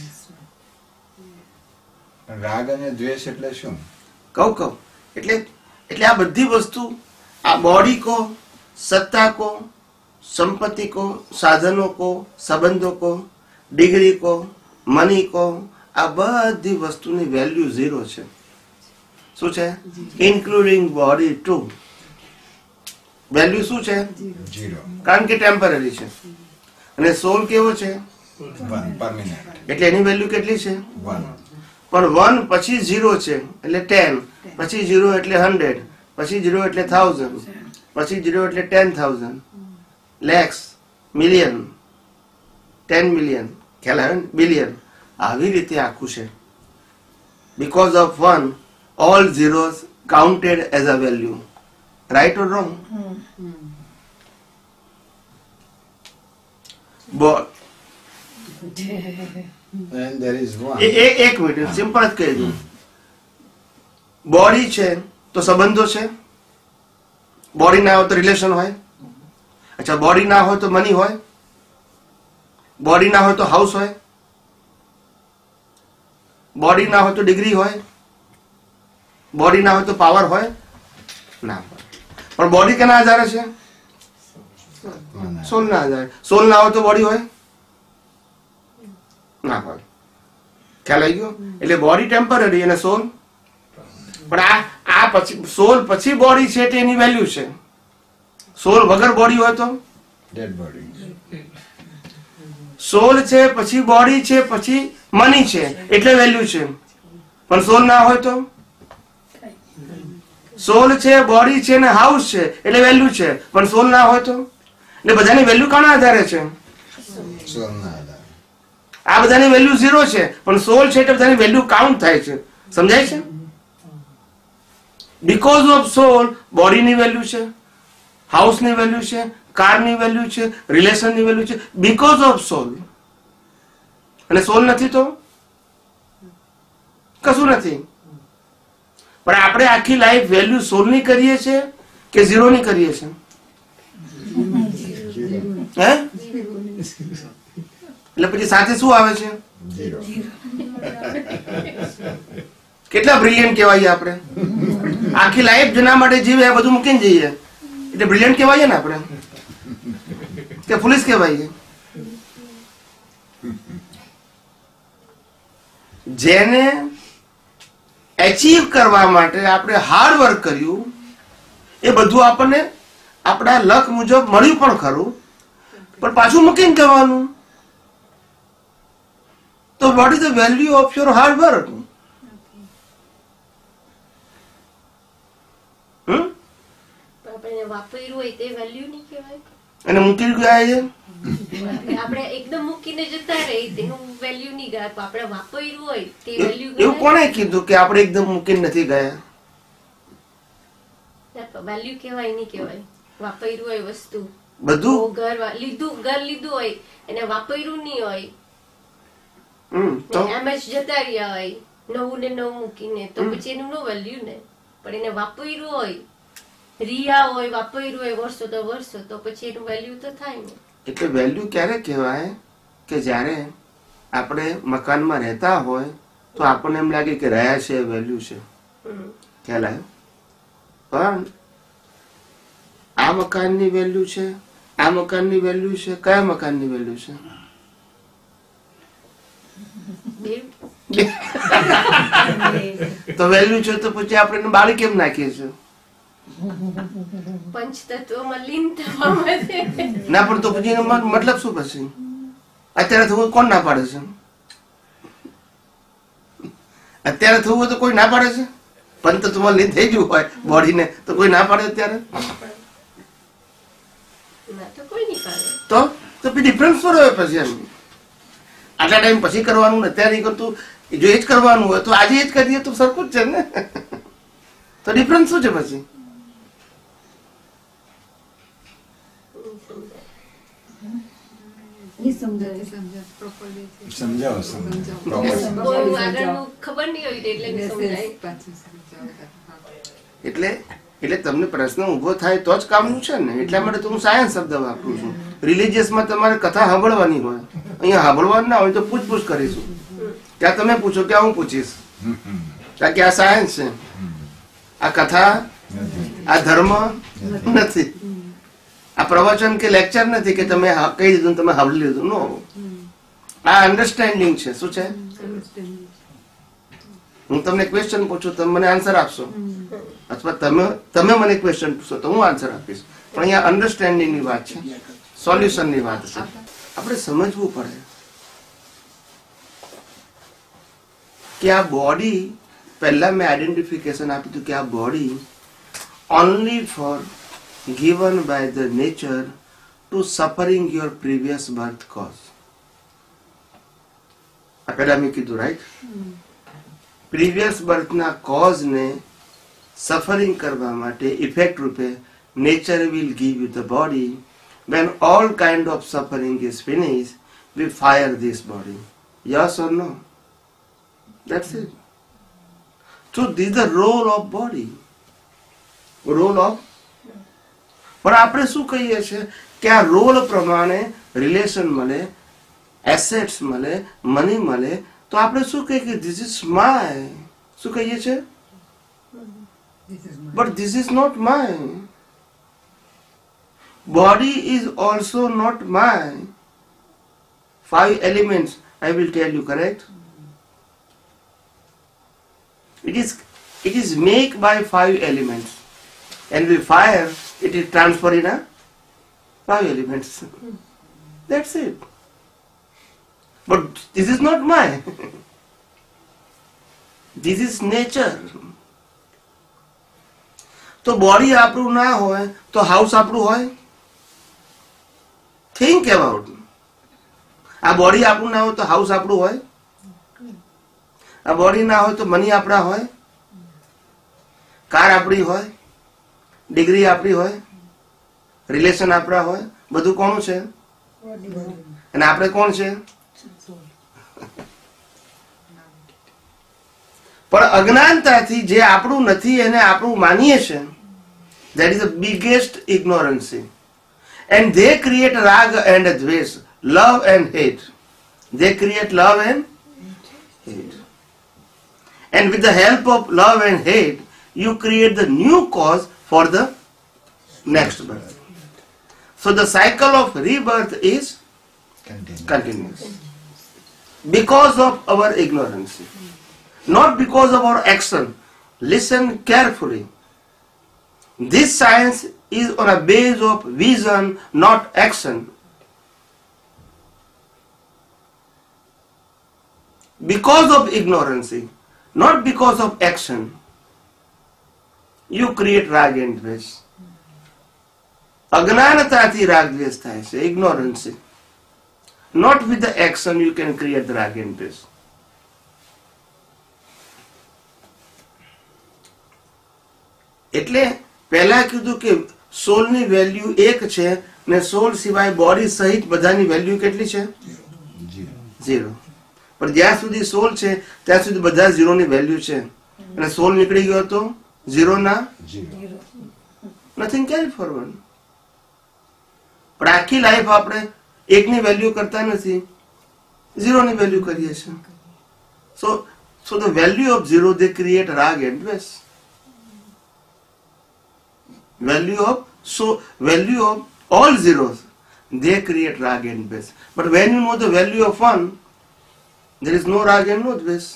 રાગ અને દ્વેષ એટલે શું? કહું કહું એટલે એટલે આ બધી વસ્તુ, આ બોડી કો, સત્તા કો, संपत्ति को, साधनों को, संबंधों को, डिग्री को, मनी को, आ बधी वस्तुની વેલ્યુ ઝીરો છે. શું છે? Including body two. વેલ્યુ શું છે? ઝીરો. કારણ કે ટેમ્પરરી છે. અને સોલ કેવો છે? One permanent. એટલે એની વેલ્યુ કેટલી છે? વન. પણ વન પછી ઝીરો છે એટલે ટેન, પછી ઝીરો એટલે હંડ્રેડ, પછી ઝીરો એટલે થાઉઝન્ડ, પછી ઝીરો એટલે ten thousand, lakhs, million, ten million, ખ્યાલ આવે ને? બિલિયન. આવી રીતે આખું છે. Because of one all zeros counted as a value. Right or wrong? And there is one. એક મિનિટ, સિમ્પલ જ કહી દઉં. બોડી છે તો સંબંધો છે. બોડી ના હોય તો રિલેશન હોય. અચ્છા, બોડી ના હોય તો મની હોય. બોડી ના હોય તો હાઉસ હોય. બોડી ના હોય તો ડિગ્રી હોય. બોડી ના હોય તો પાવર હોય ના હોય. પણ બોડી કેના આધારે છે? સોલ ના આધારે. સોલ ના હોય તો બોડી હોય ના હોય. ખ્યાલ આવી ગયો? એટલે બોડી ટેમ્પરરી અને સોલ. પણ આ આ પછી સોલ પછી બોડી છે તે એની વેલ્યુ છે. સોલ વગર બોડી હોય તો Dead body. સોલ છે પછી બોડી છે પછી મની છે એટલે વેલ્યુ છે. પણ સોલ ના હોય તો? સોલ છે, બોડી છે ને હાઉસ છે એટલે વેલ્યુ છે. પણ સોલ ના હોય તો? એટલે બધાની વેલ્યુ કોના આધારે છે? સોલ ના આધારે. આ બધાની વેલ્યુ ઝીરો છે પણ સોલ છે એટલે બધાની વેલ્યુ કાઉન્ટ થાય છે. સમજાય છે? બીકોઝ ઓફ સોલ બોડીની વેલ્યુ છે, હાઉસની વેલ્યુ છે, કારની વેલ્યુ છે, રિલેશનની વેલ્યુ છે. Because of soul. અને સોલ નથી તો કશું નથી. પણ આપણે આખી લાઈફ વેલ્યુ સોલની કરીએ છીએ કે ઝીરોની કરીએ છીએ? હે? એટલે પછી સાથે શું આવે છે? ઝીરો. કેટલા બ્રિલિયન્ટ કહેવાય આપણે? આખી લાઈફ જેના માટે જીવે બધું મૂકીને જઈએ એટલે બ્રિલિયન્ટ કહેવાય ને આપણે કે ફુલિશ કહેવાય? જેને એચીવ કરવા માટે આપણે હાર્ડ વર્ક કર્યું એ બધું આપણને આપણા લક મુજબ મળ્યું પણ ખરું, પણ પાછું મૂકીને જવાનું. તો what is the value of your hard work? વાપર્યું હોય તે વેલ્યુ નહીં કહેવાય. અને મૂકી ગયા છે આપણે એકદમ મૂકીને જતા રહી તેનું વેલ્યુ નહીં ગયા. આપણે વાપર્યું હોય તે વેલ્યુ. એવું કોણે કીધું કે આપણે એકદમ મૂકીને નથી ગયા? વેલ્યુ કહેવાય નહીં કહેવાય. વાપર્યું હોય વસ્તુ બધું ઘર લીધું ઘર લીધું હોય એને વાપર્યું નહીં હોય, એમ જ જતા રહ્યા હોય નવું ને નવું મૂકીને, તો પછી એનું નો વેલ્યુ ને. પણ એને વાપર્યું હોય, રિયા હોય, વાપર્યું હોય વર્ષો તો વર્ષો, તો પછી એનું વેલ્યુ તો થાય ને. એટલે વેલ્યુ ક્યારે કહેવાય કે જ્યારે આપણે મકાનમાં રહેતા હોય તો આપણને એમ લાગે કે રહ્યા છે વેલ્યુ છે. ખ્યાલ આવ્યો? પણ આ મકાનની વેલ્યુ છે, આ મકાનની વેલ્યુ છે, કયા મકાનની વેલ્યુ છે? તો વેલ્યુ છે તો પછી આપણે બાળી કેમ નાખીએ છીએ? પંચતત્વમાં લીન થવા માટે. ના, પણ તો પછી એનો મતલબ શું? પછી અત્યારે થવું કોણ ના પાડે છે? અત્યારે થવું હોય તો કોઈ ના પાડે છે? પંચતત્વમાં લીન થઈ ગયું હોય બોડીને તો કોઈ ના પાડે અત્યારે? તો તો પછી ડિફરન્સ શું રહ્યો પછી? એમ આટલા ટાઈમ પછી કરવાનું ને અત્યારે કરતું, જો એ જ કરવાનું હોય તો આજે એ જ કરીએ તો સરખું જ છે ને. તો ડિફરન્સ શું છે પછી? સમજાવો ખબર નહીં હોય એટલે એટલે તમને પ્રશ્ન ઉભો થાય તો જ કામનું છે ને. એટલા માટે તો હું સાયન્સ શબ્દ વાપરું છું. રિલિજિયસમાં તમારે કથા સાંભળવાની હોય, અહીંયા સાંભળવાનું ના હોય તો પૂછપૂછ કરીશું. ત્યાં તમે પૂછો કે હું પૂછીશ, કારણ કે આ સાયન્સ છે, આ કથા, આ ધર્મ નથી. આ પ્રવચન કે લેક્ચર નથી કે તમે કહી દીધું તમે સાંભળી લીધું. નો, આ અન્ડરસ્ટેન્ડિંગ છે. શું છે? હું તમને ક્વેશ્ચન પૂછું, તમે મને આન્સર આપશો, અથવા તમે તમે મને ક્વેશ્ચન પૂછો તો હું આન્સર આપીશ. પણ અહીંયા અન્ડરસ્ટેન્ડિંગ ની વાત છે, સોલ્યુશન ની વાત છે. આપણે સમજવું પડે કે આ બોડી, પહેલા મેં આઈડેન્ટિફિકેશન આપ્યું હતું કે આ body only for given by the nature to suffering your previous birth cause. આ પહેલા મેં કીધું, રાઈટ? પ્રીવિયસ બર્થ ના કોઝ ને સફરિંગ કરવા માટે ઇફેક્ટ રૂપે nature will give you the body. When all kind of suffering is finished, we fire this body. Yes or no? That's it. So this is the role of body. Role of. પણ આપણે શું કહીએ છીએ કે આ role પ્રમાણે relation મળે, assets મળે, મની મળે, તો આપણે શું કહીએ કે ધીસ ઇઝ માય. શું કહીએ છીએ? But this is not my. Body is also not mine. Five elements I will tell you, correct? It is it is made by five elements, and with fire it is transferred in a five elements. That's it. But this is not mine. This is nature. तो body આપણું ના હોય તો house આપણું હોય? Think about. આ body આપણું ના હોય તો હાઉસ આપણું હોય? આ બોડી ના હોય તો મની આપણા હોય? કાર આપણી હોય? ડિગ્રી આપણી હોય? રિલેશન આપણા હોય? બધું કોનું છે? અને આપણે કોણ છે? પણ અજ્ઞાનતાથી જે આપણું નથી એને આપણું માનીએ છે, that is the biggest ignorance. And they create raga and dvesh, love and hate. They create love and hate. And with the help of love and hate, you create the new cause for the next birth. So the cycle of rebirth is Continuous. continuous. Because of our ignorance. Not because of our action. Listen carefully. This science is on a base of vision, not action. Because of ignorance, not because of action, you create rag and dvesh. Agnanatathi rag dvesh થાય છે, ignorance. Not with the action you can create the rag and dvesh. એટલે પહેલા કીધું કે સોલની value એક છે ને સોલ સિવાય બોડી સહિત બધાની વેલ્યુ કેટલી છે? ઝીરો. પણ જ્યાં સુધી સોલ છે ત્યાં સુધી બધા ઝીરોની વેલ્યુ છે, અને સોલ નીકળી ગયો તો ઝીરોના નથિંગ કેરી ફોરવર્ડ. પણ આખી લાઈફ આપણે એકની વેલ્યુ કરતા નથી, ઝીરોની વેલ્યુ કરીએ છીએ. So so the value of zero they create રાગ એન્ડ દ્વેષ. Value of so value of all zeros, they create rag and dvesh. But when you know the value of one, there is no rag and no dvesh.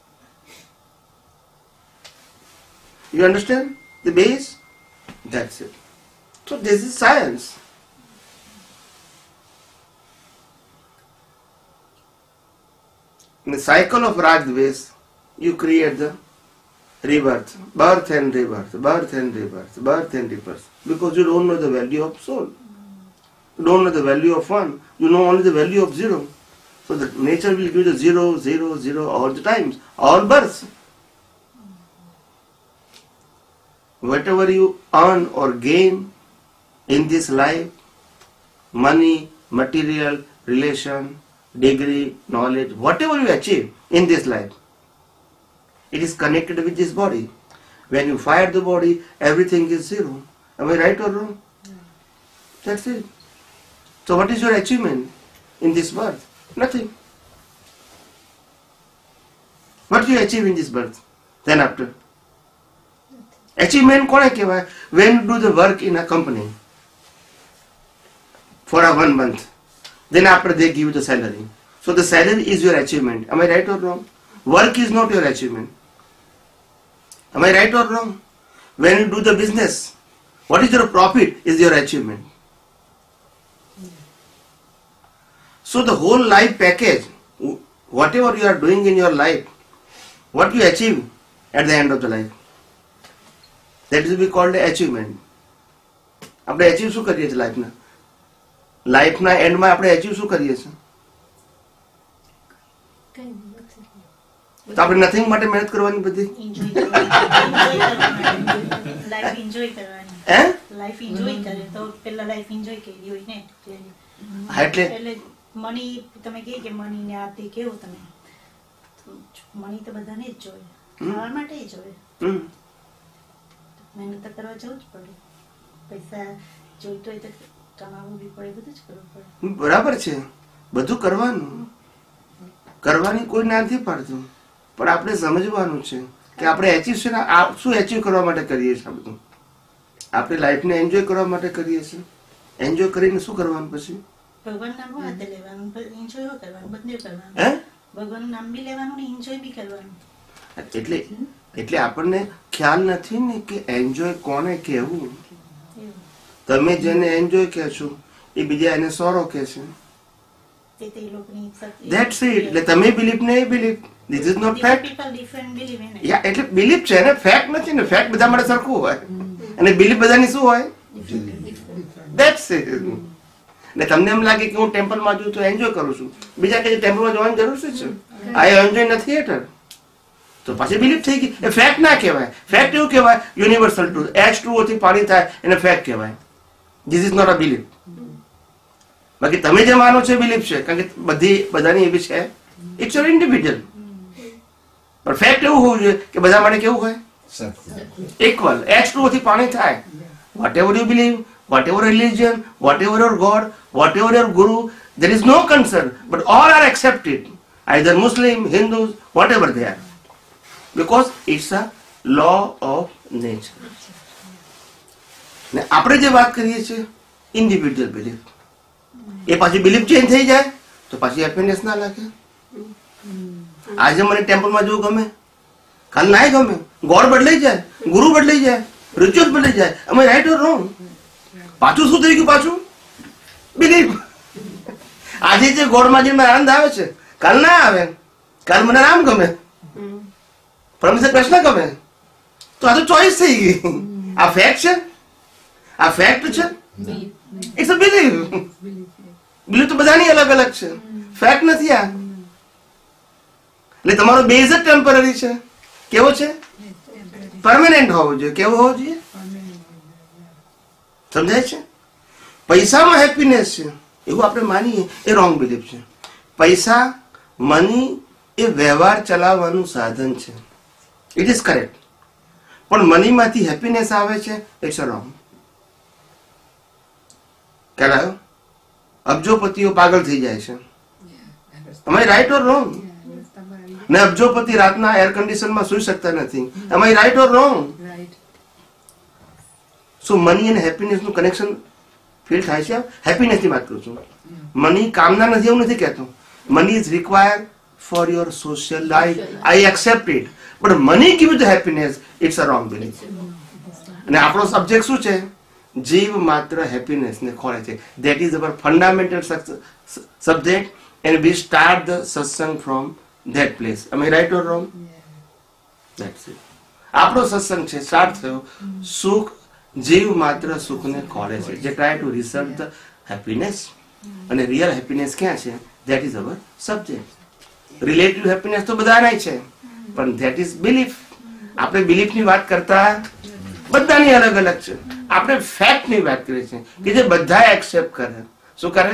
You understand the base? That's it. So this is science. In the cycle of rag dvesh, you create the rebirth, birth and rebirth, birth and rebirth, birth and rebirth. Because you don't know the value of soul. You don't know the value of one. You know only the value of zero. So the nature will give you the zero, zero, zero all the times, all births. Whatever you earn or gain in this life, money, material, relation, degree, knowledge, whatever you achieve in this life, it is connected with this body. When you fire the body, everything is zero. Am I right or wrong? That's it. So what is your achievement in this birth? Nothing. What do you achieve in this birth? Then after? Achievement કોને કહેવાય? When you do the work in a company. for a one month. Then after they give you the salary. So the salary is your achievement. Am I right or wrong? Work is not your achievement. Am I right or wrong? When you do the business, what is your profit is your achievement. So the whole life package, whatever you are doing in your life, what you achieve at the end of the life, that will be called achievement. આપણે achieve શું કરીએ છીએ લાઈફના લાઈફના એન્ડમાં આપણે achieve શું કરીએ છીએ? તો આપણે નથિંગ માટે મહેનત કરવાની બધી લાઈફ એન્જોય કરવાની. હે લાઈફ એન્જોય કરે તો પેલા લાઈફ એન્જોય કરી હોય ને હા એટલે એટલે મની તમે કહે કે મની ને આ તે કેવું તમે મની તો બધાને જ જોઈએ, ખાવા માટે જ જોઈએ, હમ મહેનત તો કરવા જવું જ પડે, પૈસા જોઈતો હોય તો કમાવવું બી પડે, બધું જ કરવું પડે. બરાબર છે, બધું કરવાનું, કરવાની કોઈ ના નથી પાડતું, પણ આપણે સમજવાનું છે કે આપણે એચીવ છે ને શું એચીવ કરવા માટે કરીએ છીએ? બધું આપણે લાઈફને એન્જોય કરવા માટે કરીએ છીએ. એન્જોય કરીને શું કરવાનું પછી? ભગવાન નામ હાથે લેવાનું, એન્જોય કરવાનું, બધું કરવાનું. હે ભગવાન નામ બી લેવાનું ને એન્જોય બી કરવાનું. એટલે એટલે આપણને ખ્યાલ નથી ને કે એન્જોય કોને કહેવું. તમે જેને એન્જોય કહે છો એ બીજા એને સોરો કહે છે. That's it. એટલે તમે બિલીફ ને એ belief. This is not fact. Yeah, એટલે બિલીફ છે ને, ફેક્ટ નથી ને. ફેક્ટ બધા માટે સરખું હોય અને બિલીફ બધાની શું હોય? That's it. ને તમને એમ લાગે કે હું ટેમ્પલમાં જઉં તો એન્જોય કરું છું, બીજા કે ટેમ્પલમાં જવાની જરૂર શું છે? આ એન્જોય નથી હેઠળ તો પાછી બિલીફ થઈ ગઈ. એ ફેક્ટ ના કહેવાય. ફેક્ટ એવું કહેવાય universal truth. H two O થી પાણી થાય એને ફેક્ટ કહેવાય. This is not a belief. બાકી તમે જે માનો છો બિલીફ છે, કારણ કે બધી બધાની એવી છે. It's your individual. પણ ફેક્ટ એવું હોવું જોઈએ કે બધા માટે કેવું હોય? ઇક્વલ. એચ ટુ ઓ થી પાણી થાય. Whatever you believe, whatever religion, whatever your God, whatever your guru, there is no concern, but all are accepted, either Muslim, Hindus, whatever they are, because it's a law of nature. ને આપણે જે વાત કરીએ છીએ individual belief, એ પાછી belief change થઈ જાય તો પાછી હેપીનેસ ના લાગે. આજે મને ટેમ્પલમાં જવું ગમે, કાલ ના ગમે, ગોડ બદલાઈ જાય, ગુરુ બદલાઈ જાય, રિચ્યુઅલ બદલાઈ જાય. અમે રાઈટ ઓર રોંગ? પાછું શું થઈ ગયું? પાછું બિલીફ. આજે જે ગોળમાં જઈને આનંદ આવે છે કાલ ના આવે. કાલ મને રામ ગમે, પરમેશ્વર કૃષ્ણ ગમે, તો આ તો ચોઈસ થઈ ગઈ. આ ફેક્ટ છે? આ ફેક્ટ છે? It's a belief. બિલીફ તો બધાની અલગ અલગ છે, ફેક્ટ નથી આ. એટલે તમારો બેઝ જ ટેમ્પરરી છે. કેવો છે? પરમેનન્ટ હોવો જોઈએ. કેવો હોવો જોઈએ? સમજાય છે? પૈસામાં હેપીનેસ છે એવું આપણે માનીએ એ રોંગ બિલીફ છે. પૈસા, મની એ વ્યવહાર ચલાવવાનું સાધન છે. It is correct. પણ મનીમાંથી હેપીનેસ આવે છે, ઇટ્સ અ રોંગ. ખ્યાલ આવ્યો? અબજોપતિઓ પાગલ થઈ જાય છે. am I right or wrong? ને અબજોપતિ રાતના એર કન્ડિશનમાં સુઈ શકતા નથી. am I right or wrong? So money અને હેપીનેસ નું કનેક્શન ફીલ થાય છે. હેપીનેસ ની વાત કરું છું. મની કામના નથી એવું નથી કહેતો. Money is required for your social life. I accept it. But money give the happiness, it's a wrong belief. અને આપણો સબ્જેક્ટ શું છે? જીવ માત્ર હેપીનેસ ને ખોળે છે. That is our fundamental subject and we start the satsang from that place. am I right or wrong? That's it. આપણો સત્સંગ છે સ્ટાર્ટ થયો સુખ, જીવ માત્ર સુખને ખોળે છે, જે try to research the happiness. અને રિયલ હેપીનેસ ક્યાં છે? That is our subject. Relative happiness તો બધાના છે, પણ ધેટ ઇઝ બિલીફ. આપણે બિલીફની વાત કરતા બધાની અલગ અલગ છે. આપણે ફેક્ટની વાત કરીએ છીએ કે જે બધા એક્સેપ્ટ કરે. શું કરે?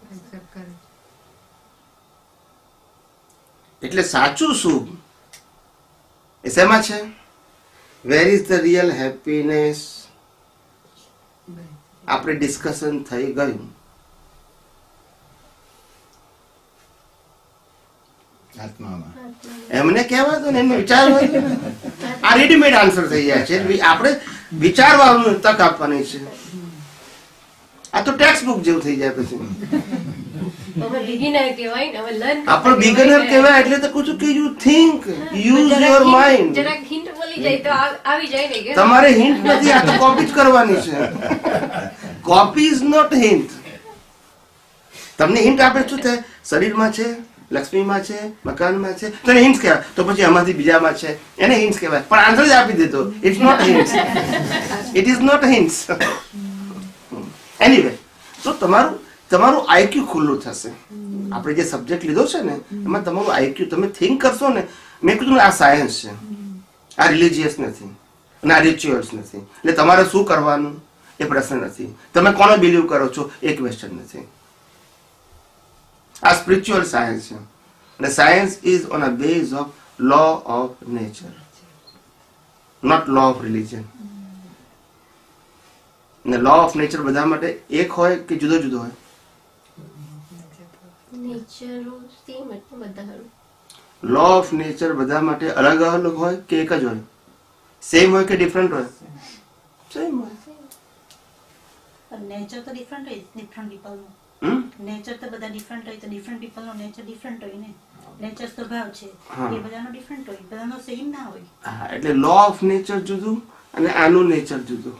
એટલે સાચું સુખ એ શેમાં છે? Where is the real happiness? આપણે ડિસ્કશન થઈ ગયું. એમને કહેવા દો ને, એમને વિચારવા દો. આ રેડીમેડ આન્સર થઈ જાય છે. આપણે વિચારવાનું તક આપવાની છે. આ તો ટેક્સ્ટ બુક જેવું થઈ જાય પછી. અમે બિગિનર કહેવાય ને, અમે લર્ન આપણે બિગિનર કહેવાય એટલે તો કહું છું કે you think, use your mind. જરાક હિન્ટ મળી જાય તો આ- આવી જાય ને કે તમારે હિન્ટ નથી, આ તો કોપી જ કરવાની છે. Copy is not hint. તમને હિન્ટ આપે શું થાય? શરીરમાં છે, લક્ષ્મીમાં છે, મકાનમાં છે, તો એને હિન્ટ્સ કહેવાય. તો પછી આમાંથી બીજામાં છે, એને હિન્ટ્સ કહેવાય. પણ આન્સર જ આપી દેતો. It's not hints. It is not hints. Anyway, તો તમારું તમારું આઈક્યુ ખુલ્લું થશે. આપણે જે સબ્જેક્ટ લીધો છે ને એમાં તમારું આઈક્યુ, તમે થિંક કરશો ને. મેં કીધું આ સાયન્સ છે, આ રિલિજિયસ નથી અને આ રિચ્યુઅલ્સ નથી. એટલે તમારે શું કરવાનું એ પ્રશ્ન નથી. તમે કોને બિલીવ કરો છો એ ક્વેશ્ચન નથી. આ સ્પિરિચ્યુઅલ સાયન્સ છે અને science is on a base of law of nature, not law of religion. અને લો ઓફ નેચર બધા માટે એક હોય કે જુદો જુદો હોય? નેચર સેમ એટલે બધા લો ઓફ નેચર બધા માટે અલગ અલગ હોય કે એક જ હોય? સેમ હોય કે ડિફરન્ટ હોય? સેમ હોય. નેચર તો ડિફરન્ટ હોય, ડિફરન્ટ પીપલનું. હમ નેચર તો બધા ડિફરન્ટ હોય, તો ડિફરન્ટ પીપલનો નેચર ડિફરન્ટ હોય ને. નેચર સ્વભાવ છે હા. એ બધાનો ડિફરન્ટ હોય, બધાનો સેમ ના હોય. હા, એટલે લો ઓફ નેચર જુદું અને આનું નેચર જુદું.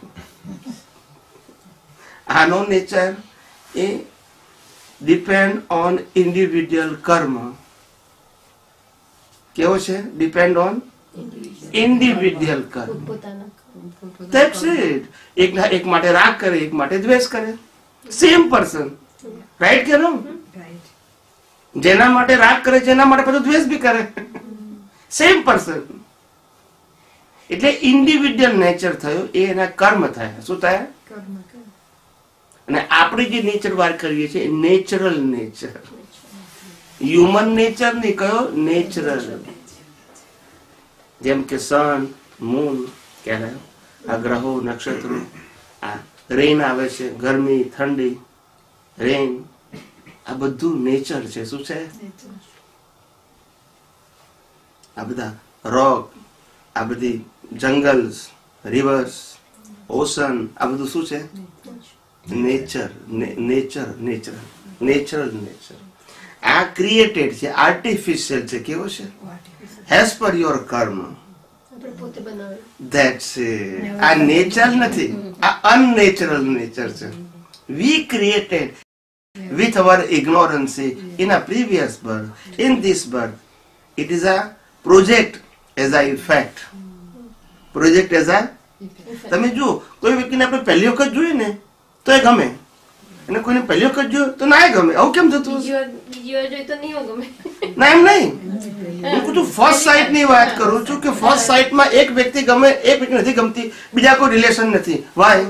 આનો નેચર એ ડિપેન્ડ ઓન ઇન્ડિવિડ્યુઅલ કર્મ. કેવો છે? ડિપેન્ડ ઓન ઇન્ડિવિડ્યુઅલ કર્મ. પોતાના ધેટ્સ ઇટ. એક એક માટે રાગ કરે, એક માટે દ્વેષ કરે. સેમ પર્સન, રાઈટ કે નો? જેના માટે રાગ કરે, જેના માટે પછી દ્વેષ બી કરે, સેમ પર્સન. એટલે ઇન્ડિવિડ્યુઅલ નેચર થયો, એ એના કર્મ થયા. શું થયા? અને આપણે જે નેચર વાર કરીએ છીએ નેચરલ નેચર, હ્યુમન નેચર નહીં, કયો? નેચરલ. જેમ કે સન, મૂન કહેવાય, આ ગ્રહો, નક્ષત્રો, આ રેન આવે છે, ગરમી, ઠંડી, રેન, આ બધું નેચર છે. શું છે? આ બધા રોક, આ બધી જંગલ્સ, રિવર્સ, ઓશન, આ બધું શું છે? Nature. Nature nature natural nature. આ ક્રિએટેડ છે, આર્ટિફિશિયલ છે. કેવો છે? As per your karma. આપણે પોતે બનાવે. That's it. આ નેચર નથી, આ અનનેચરલ નેચર છે. We created with our ignorance in a previous birth. In this birth, it is a project as a effect. Project as a. તમે જુઓ, કોઈ વ્યક્તિને આપણે પહેલી વખત જોઈએ ને તો એ ગમે, અને કોઈને પહેલી વખત જોયું તો ના ગમે. આવું કેમ થતું? બીજી વાર બીજી વાર જોઈ તો નહીં ગમે. ના, એમ નહીં. હું કહું છું ફર્સ્ટ સાઇટ ની વાત કરું છું કે ફર્સ્ટ સાઇટ માં એક વ્યક્તિ ગમે, એક વ્યક્તિ નથી ગમતી, બીજા કોઈ રિલેશન નથી. વાય?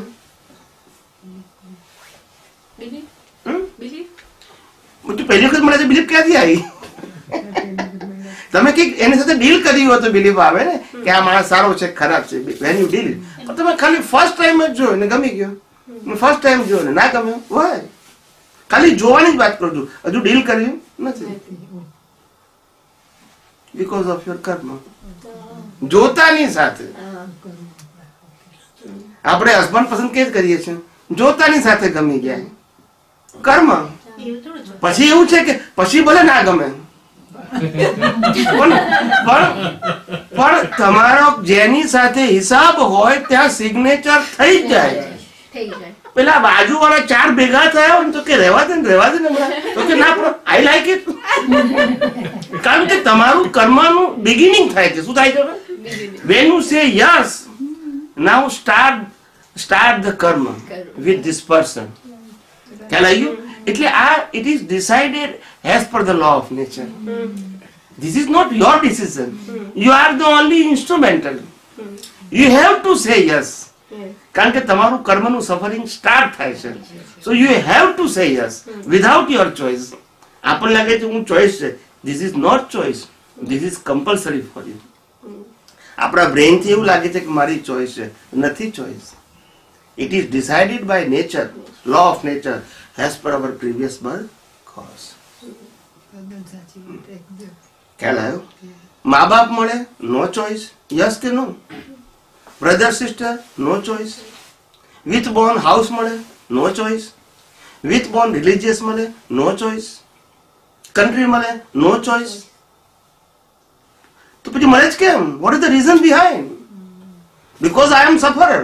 બિલીફ બિલીફ પહેલી વખત મળે તો બિલીફ ક્યાંથી આવી? તમે કઈક એની સાથે ડીલ કરી હોય તો બિલીફ આવે ને કે આ માણસ સારો છે, ખરાબ છે. વેન યુ ડીલ, તમે ખાલી ફર્સ્ટ ટાઈમ જ જોયો ને ગમી ગયો, ફર્સ્ટ ટાઈમ જોયો ને ના ગમ્યો, વાય? ખાલી જોવાની જ વાત કરું છું, હજુ ડીલ કર્યું નથી. બીકોઝ ઓફ યોર કર્મ. જોતાની સાથે આપણે હસબન્ડ પસંદ કે જ કરીએ છીએ, જોતાની સાથે ગમી ગયા. કર્મ. પછી એવું છે કે પછી ભલે ના ગમે, પણ પણ તમારો જેની સાથે હિસાબ હોય ત્યાં સિગ્નેચર થઈ જ જાય. થઈ જાય. પેલા બાજુ વાળા ચાર ભેગા થયા હોય ને તો કે રહેવા દે ને રહેવા દે ને હમણાં, તો કે ના પણ આઈ લાઈક ઇટ. કારણ કે તમારું કર્મનું બિગિનિંગ થાય છે. શું થાય છે? When you say yes, now start start the karma with this person. ખ્યાલ આવી ગયો? એટલે આ it is decided as per the law of nature. This is not your decision. You are the only instrumental. You have to say yes. કારણ કે તમારું કર્મનું suffering start થાય છે. So you have to say yes without your choice. આપણને લાગે છે હું ચોઇસ છે. This is not choice, this is compulsory for you. આપણા બ્રેનથી એવું લાગે છે કે મારી ચોઇસ છે, નથી choice. It is decided by nature, law of nature, as per our previous birth cause. ખ્યાલ આવ્યો? મા બાપ મળે, નો ચોઇસ, યસ કે no? Brother sister, no choice. With born house મળે, no choice, With born religious male, no choice. Country male, no choice. तो પછી મળે જ કેમ? What is the reason behind? Because I am sufferer.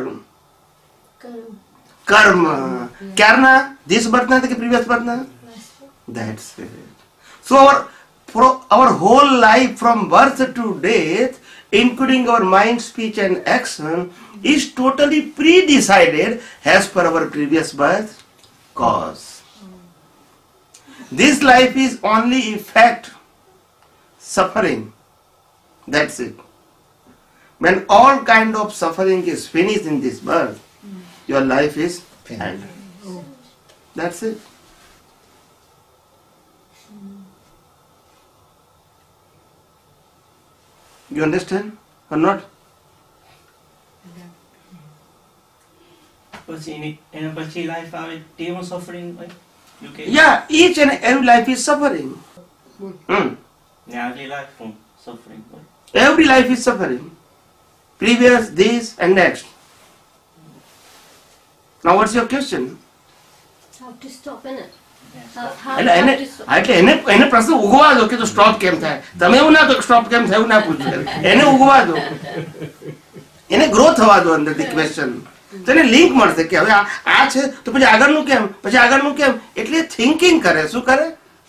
Karma. ક્યારના? This birth ના કે previous birth ના? That's it. So our, for our whole life from birth to death, including our mind, speech and action, is totally pre-decided as per our previous birth cause. This life is only effect, suffering. That's it. When all kind of suffering is finished in this birth, your life is ended. That's it. You understand or not? પછી એના પછી life આવે તેમાં suffering હોય. You can. Yeah, each and every life is suffering. Hmm. ને આગલી life પણ suffering હોય. Every life is suffering. Previous, this and next. Now what's your question? How to stop in it? How, Yeah. how, એટલે how એને to stop? એટલે એને એને પ્રશ્ન ઉગવા દો કે તો સ્ટોપ કેમ થાય. તમે એવું ના તો સ્ટોપ કેમ થાય એવું ના પૂછો. એને ઉગવા દો. એને ગ્રો થવા દો અંદરથી ક્વેશ્ચન. તો એને લિંક મળશે કે હવે આ આ છે તો પછી આગળનું કેમ પછી આગળનું કેમ એટલે થિંકિંગ કરે શું કરે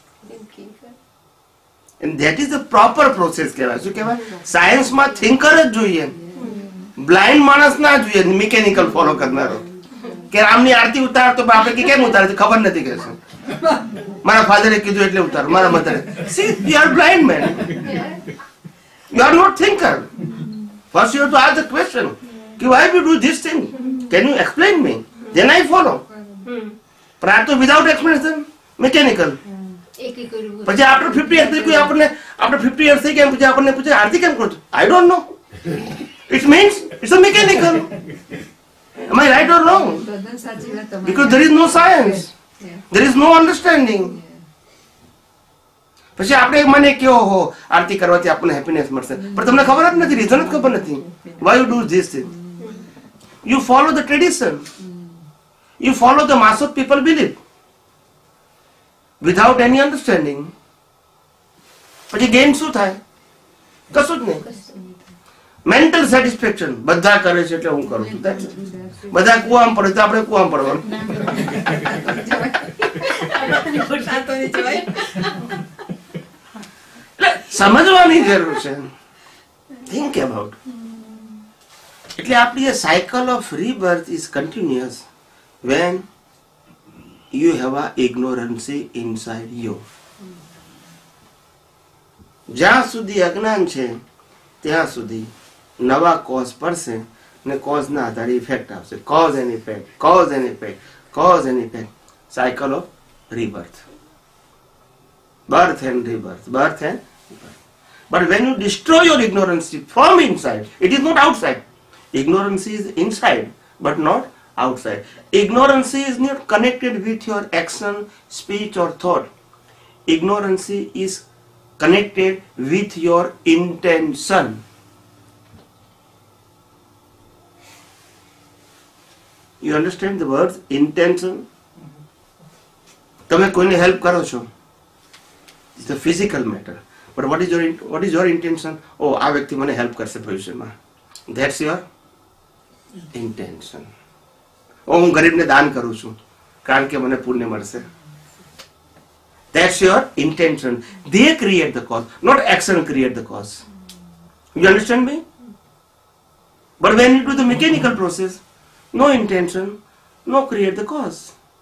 and that is the proper process કહેવાય શું કહેવાય સાયન્સમાં થિંકર જ જોઈએ બ્લાઇન્ડ માણસ ના જોઈએ મિકેનિકલ ફોલો કરનારો કે રામની આરતી ઉતાર તો આપણે કે કેમ ઉતારે ખબર નથી કે મારા ફાધરે કીધું એટલે ઉતાર મારા મધરે see you are blind man you are not thinker first you have to ask the question why do you do this thing can you explain me then I follow but I to without explanation mechanical પછી after fifty years કોઈ આપણને after fifty years થઈ ગયા પછી આપણને પૂછે આરતી કેમ કરો છો I don't know it means it's a mechanical am I right or wrong because there is no science there is no understanding પછી આપણે મને કેવો હો આરતી કરવાથી આપણને હેપીનેસ મળશે પણ તમને ખબર જ નથી રીઝન જ ખબર નથી why you do this thing you follow the tradition you follow the mass of people believe without any understanding પછી ગેઇન શું થાય કશું જ નહીં મેન્ટલ સેટિસ્ફેક્શન બધા કરે છે એટલે હું કરું છું બધા કુવામાં પડે તો આપણે કુવામાં પડવાનું એટલે સમજવાની જરૂર છે થિંક અબાઉટ એટલે આપણી a cycle of rebirth is continuous when you have a ignorance inside you જ્યાં સુધી અજ્ઞાન છે ત્યાં સુધી નવા કોઝ પડશે ને કોઝના આધારે ઇફેક્ટ આવશે cause and effect cause and effect cause and effect cycle of rebirth birth and rebirth birth and rebirth but when you destroy your ignorance from inside it is not outside ignorance is inside but not outside ignorance is not connected with your action speech or thought ignorance is connected with your intention you understand the words intention તમે કોઈને help કરો છો it's a physical matter but what is your what is your intention oh આ વ્યક્તિ મને help કરશે ભવિષ્યમાં that's your intention oh હું ગરીબને દાન કરું છું કારણ કે મને પુણ્ય મળશે that's your intention they create the cause not action create the cause you understand me but when you do the mechanical process no intention no create the cause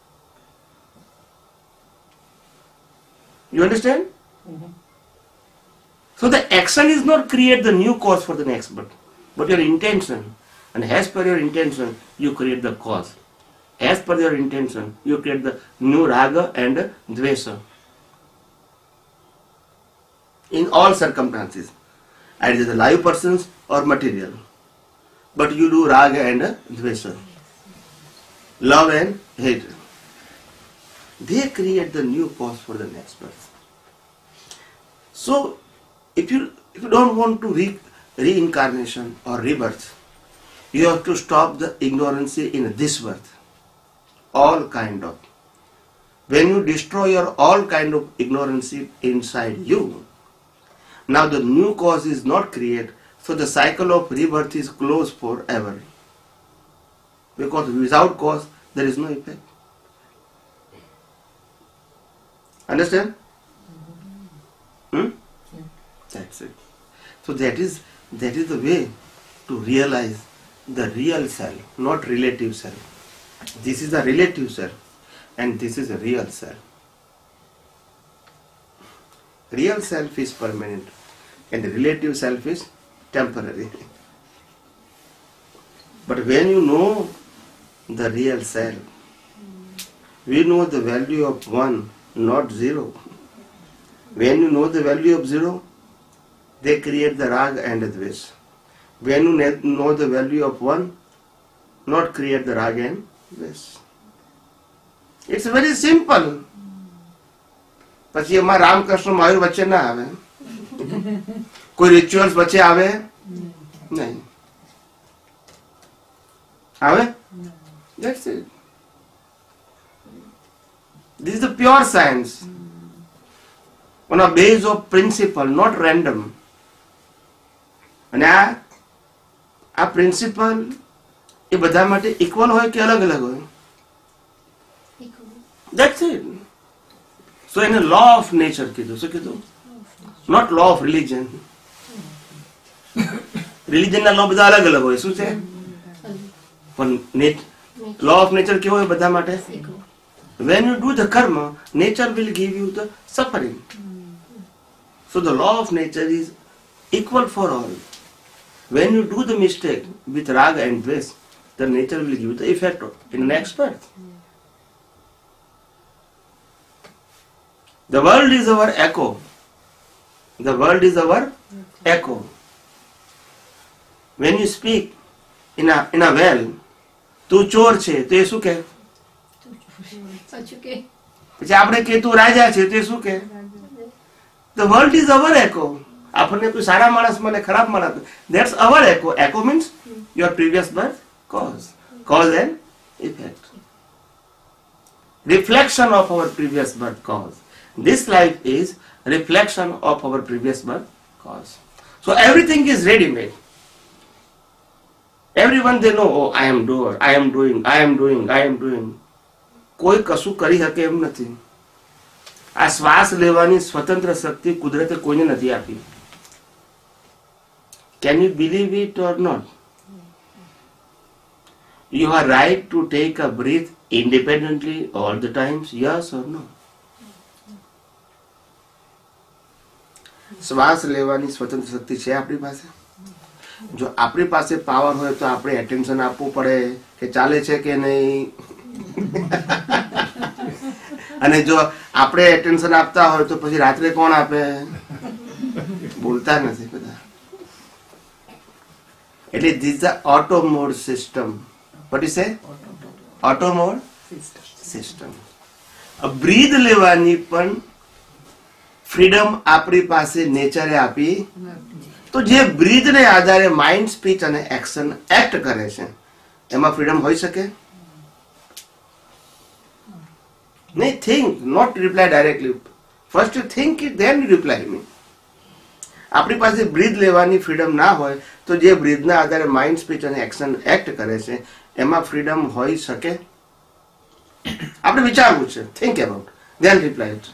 you understand mm-hmm. so the action is not create the new cause for the next but but your intention and as per your intention you create the cause as per your intention you create the new raga and dvesha in all circumstances either the live persons or material but you do raga and dvesha love and hate they create the new cause for the next birth so if you if you don't want to re reincarnation or rebirth you have to stop the ignorance in this birth all kind of when you destroy your all kind of ignorance inside you, now the new cause is not created, so the cycle of rebirth is closed forever. Because without cause, there is no effect. Understand? Hmm? That's it. So that is that is the way to realize the real self, not relative self. This is a relative self, and this is a real self. Real self is permanent, and the relative self is temporary. But when you know the real self, we know the value of one, not zero. When you know the value of zero, they create the rag and the dvesh. When you know the value of one, not create the rag and dvesh. It's very simple. પછી એમાં રામકૃષ્ણ મયુર વચ્ચે ના આવે, કોઈ rituals વચ્ચે આવે નહીં, આવે? That's it. This is the pure science on a base of principle, not random. અને આ આ પ્રિન્સિપલ એ બધા માટે ઇક્વલ હોય કે અલગ અલગ હોય? That's it. So in a law of nature કીધું, શું કીધું? Not law of religion. Religion ના law બધા અલગ અલગ હોય, શું છે? પણ law of nature કેવો હોય બધા માટે? When you do the karma, nature will give you the suffering. So the law of nature is equal for all. When you do the mistake with raga and dvesh, the nature will give you the effect in the next birth. The world is our echo. The world is our echo. When you speak in a in a well, તું ચોર છે તો એ શું કહે? પછી આપણે કે તું રાજા છે તો એ શું કહે? The world is our echo. આપણને કોઈ સારા માણસ મને ખરાબ માણસ, that's our echo. Echo means your previous birth cause, cause and effect, reflection of our previous birth cause. This life is reflection of our previous birth cause. So everything is ready made. Everyone they know, oh, I am doer, I am doing, I am doing, I am doing. કોઈ કશું કરી શકે એમ નથી. આ શ્વાસ લેવાની સ્વતંત્ર શક્તિ કુદરતે કોઈને નથી આપી. Can you believe it or not? You are right to take a breath independently all the times, yes or no? શ્વાસ લેવાની સ્વતંત્ર શક્તિ છે આપણી પાસે? જો આપણી પાસે પાવર હોય તો આપણે એટેન્શન આપવું પડે કે ચાલે છે કે નહીં. અને જો આપણે એટેન્શન આપતા હોય તો પછી રાત્રે કોણ આપે? બોલતા નથી બધા. એટલે this the auto mode system. What is a auto mode system? Breath લેવાની પણ ફ્રીડમ આપણી પાસે નેચરે આપી. તો જે બ્રીથ ને આધારે માઇન્ડ, સ્પીચ અને એક્શન એક્ટ કરે છે, એમાં ફ્રીડમ હોઈ શકે નહીં? think, not reply directly. First you think it, then you reply me. આપણી પાસે બ્રીથ લેવાની ફ્રીડમ ના હોય તો જે બ્રીથના આધારે માઇન્ડ, સ્પીચ અને એક્શન એક્ટ કરે છે એમાં ફ્રીડમ હોઈ શકે? આપણે વિચારવું છે. think about, then reply it.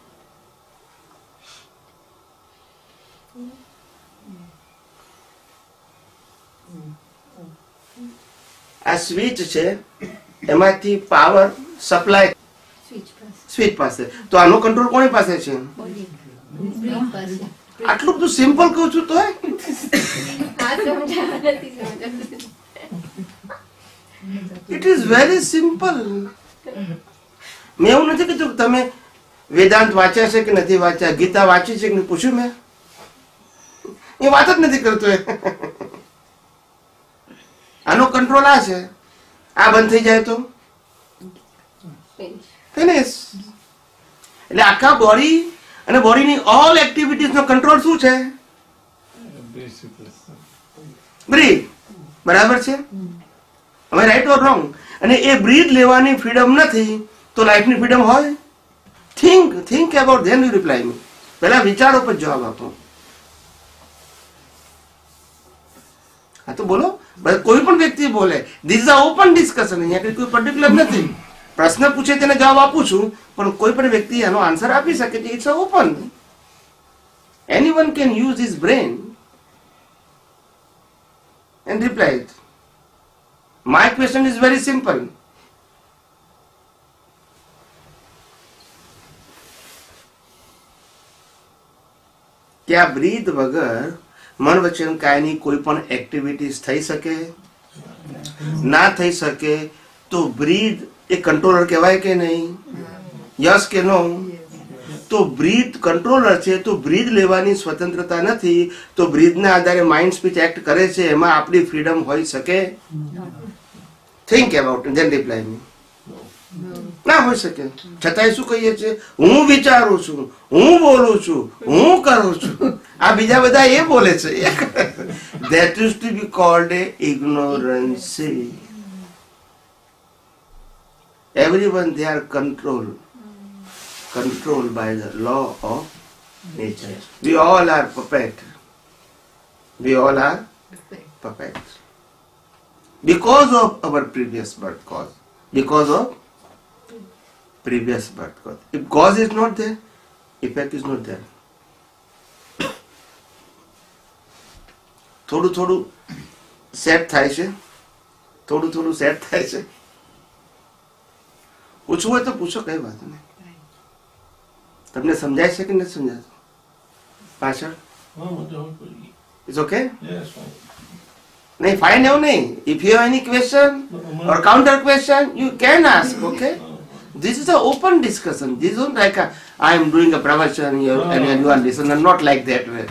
આ સ્વિચ છે એમાંથી પાવર સપ્લાય સ્વિચ પાસે, તો આનો કંટ્રોલ કોની પાસે છે? આટલું બધું સિમ્પલ કહું છું તો ઇટ ઇઝ વેરી સિમ્પલ. મેં એવું નથી કીધું કે તમે વેદાંત વાંચ્યા છે કે નથી વાંચ્યા, ગીતા વાંચી છે કે નહીં પૂછ્યું મેં? એ વાત જ નથી કરતો. આનો કંટ્રોલ આ છે, આ બંધ થઈ જાય તો ફિનિશ. એટલે આખા બોડી અને બોડીની ઓલ એક્ટિવિટીઝ નો કંટ્રોલ શું છે? બ્રીથ. બરાબર છે? હવે રાઈટ ઓર રોંગ? અને એ બ્રીથ લેવાની ફ્રીડમ નથી તો લાઈફની ફ્રીડમ હોય? Think think about then you reply me. પહેલા વિચારો પર જવાબ આપો. હા તો બોલો, કોઈ પણ વ્યક્તિ બોલે. This is a open discussion. અહીંયા કોઈ પર્ટિક્યુલર નથી. પ્રશ્ન પૂછે તેને જવાબ આપું છું, પણ કોઈ પણ વ્યક્તિ એનો આન્સર આપી શકે છે. It's open. Anyone can use his brain and reply it. My question is very simple. क्या ब्रीथ वगर मन वचन कायनी कोई पण एक्टिविटीज થઈ શકે? ના થઈ શકે તો બ્રીથ એ કંટ્રોલર કહેવાય કે નહીં? યસ કે નો? તો બ્રીથ કંટ્રોલર છે, તો બ્રીથ લેવાની સ્વતંત્રતા નથી, તો બ્રીથના આધારે માઇન્ડ સ્પીચ એક્ટ કરે છે, એમાં આપણી ફ્રીડમ હોઈ શકે? Think about then reply me. ના હોઈ શકે. છતાંય શું કહીએ છીએ? હું વિચારું છું, હું બોલું છું, હું કરું છું. આ બીજા બધા એ બોલે છે. That is to be called a ignorance. Everyone they are control controlled by the law of nature. We all are puppet. We all are puppets. Because of our previous birth cause. Because of previous birth cause. If cause is not there, effect is not there. થોડું થોડું set થાય છે. થોડું થોડું set થાય છે. પૂછવું હોય તો પૂછો, કઈ વાત નહીં. તમને સમજાય છે કે નથી સમજાતું? પાછળ ઇટ્સ ઓકે? નહીં, ફાઇન એવું નહીં. If you have any question or counter question you can ask. Okay, this is a open discussion. This is like I am doing a pravachan and you are listening, not like that way.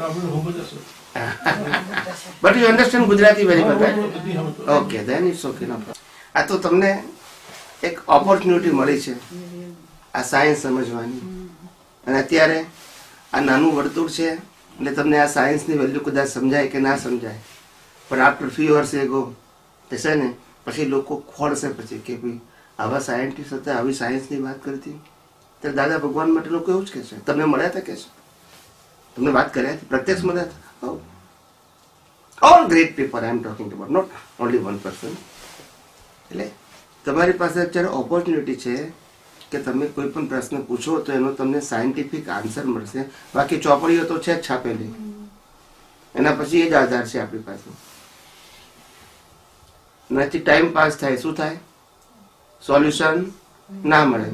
But you understand Gujarati very well, right? Okay, then it's okay. No problem. આ તો તમને એક opportunity મળી છે આ science સમજવાની. અને અત્યારે આ નાનું વર્તુળ છે એટલે તમને આ સાયન્સની વેલ્યુ કદાચ સમજાય કે ના સમજાય, પણ આફ્ટર ફ્યુ યર્સ એગો છે ને પછી લોકો ખોળશે પછી કે ભાઈ આવા સાયન્ટિસ્ટ હતા, આવી સાયન્સની વાત કરતી. ત્યારે દાદા ભગવાન માટે લોકો એવું જ કહે છે. તમને મળ્યા હતા કે છે? તમને વાત કર્યા હતી? પ્રત્યક્ષ મળ્યા હતા? All great people I am talking about, not only one person. એટલે તમારી પાસે અત્યારે ઓપોર્ચ્યુનિટી છે કે તમે કોઈ પણ પ્રશ્ન પૂછો તો એનો તમને સાયન્ટિફિક આન્સર મળશે. બાકી ચોપડીઓ તો છે જ છાપેલી, એના પછી એ જ આધાર છે આપણી પાસે. નથી ટાઈમ પાસ થાય, શું થાય? સોલ્યુશન ના મળે.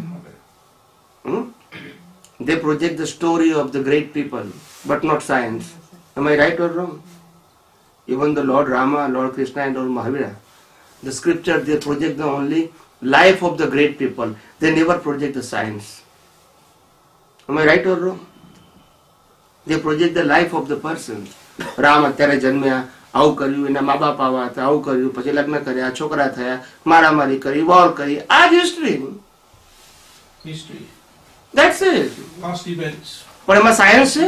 They project the story of the great people, but not science. Am I right or wrong? Even the Lord Rama, Lord Krishna and Lord Mahavira, the scripture, they project the only life of the great people. They never project the science. Am I right or wrong? They project the life of the person. Ram અત્યારે જન્મ્યા, આવું કર્યું, એના મા બાપ આવા હતા, આવું કર્યું, પછી લગ્ન કર્યા, છોકરા થયા, મારામારી કરી, વોર કરી. આ જ history. History. That's it. Past events. પણ એમાં સાયન્સ છે?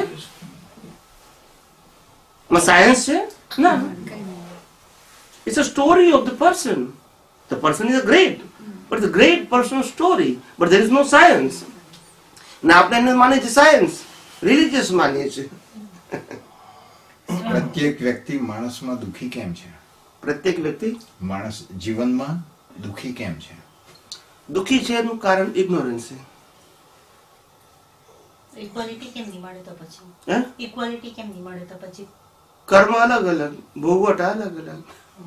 એમાં સાયન્સ છે? ના. It's a story of the person. The person is a great, but the great person's story, but there is no science. ના આપણે એને માને છે સાયન્સ, રિલિજિયસ માનીએ છીએ. પ્રત્યેક વ્યક્તિ માણસમાં દુખી કેમ છે? પ્રત્યેક વ્યક્તિ માણસ જીવનમાં દુખી કેમ છે? દુખી છે એનું કારણ ઇગ્નોરન્સ છે. ઇક્વાલિટી કેમ નહીં મળે તો પછી? હે? ઇક્વાલિટી કેમ નહીં મળે તો પછી? કર્મ અલગ અલગ, ભોગવટા અલગ અલગ.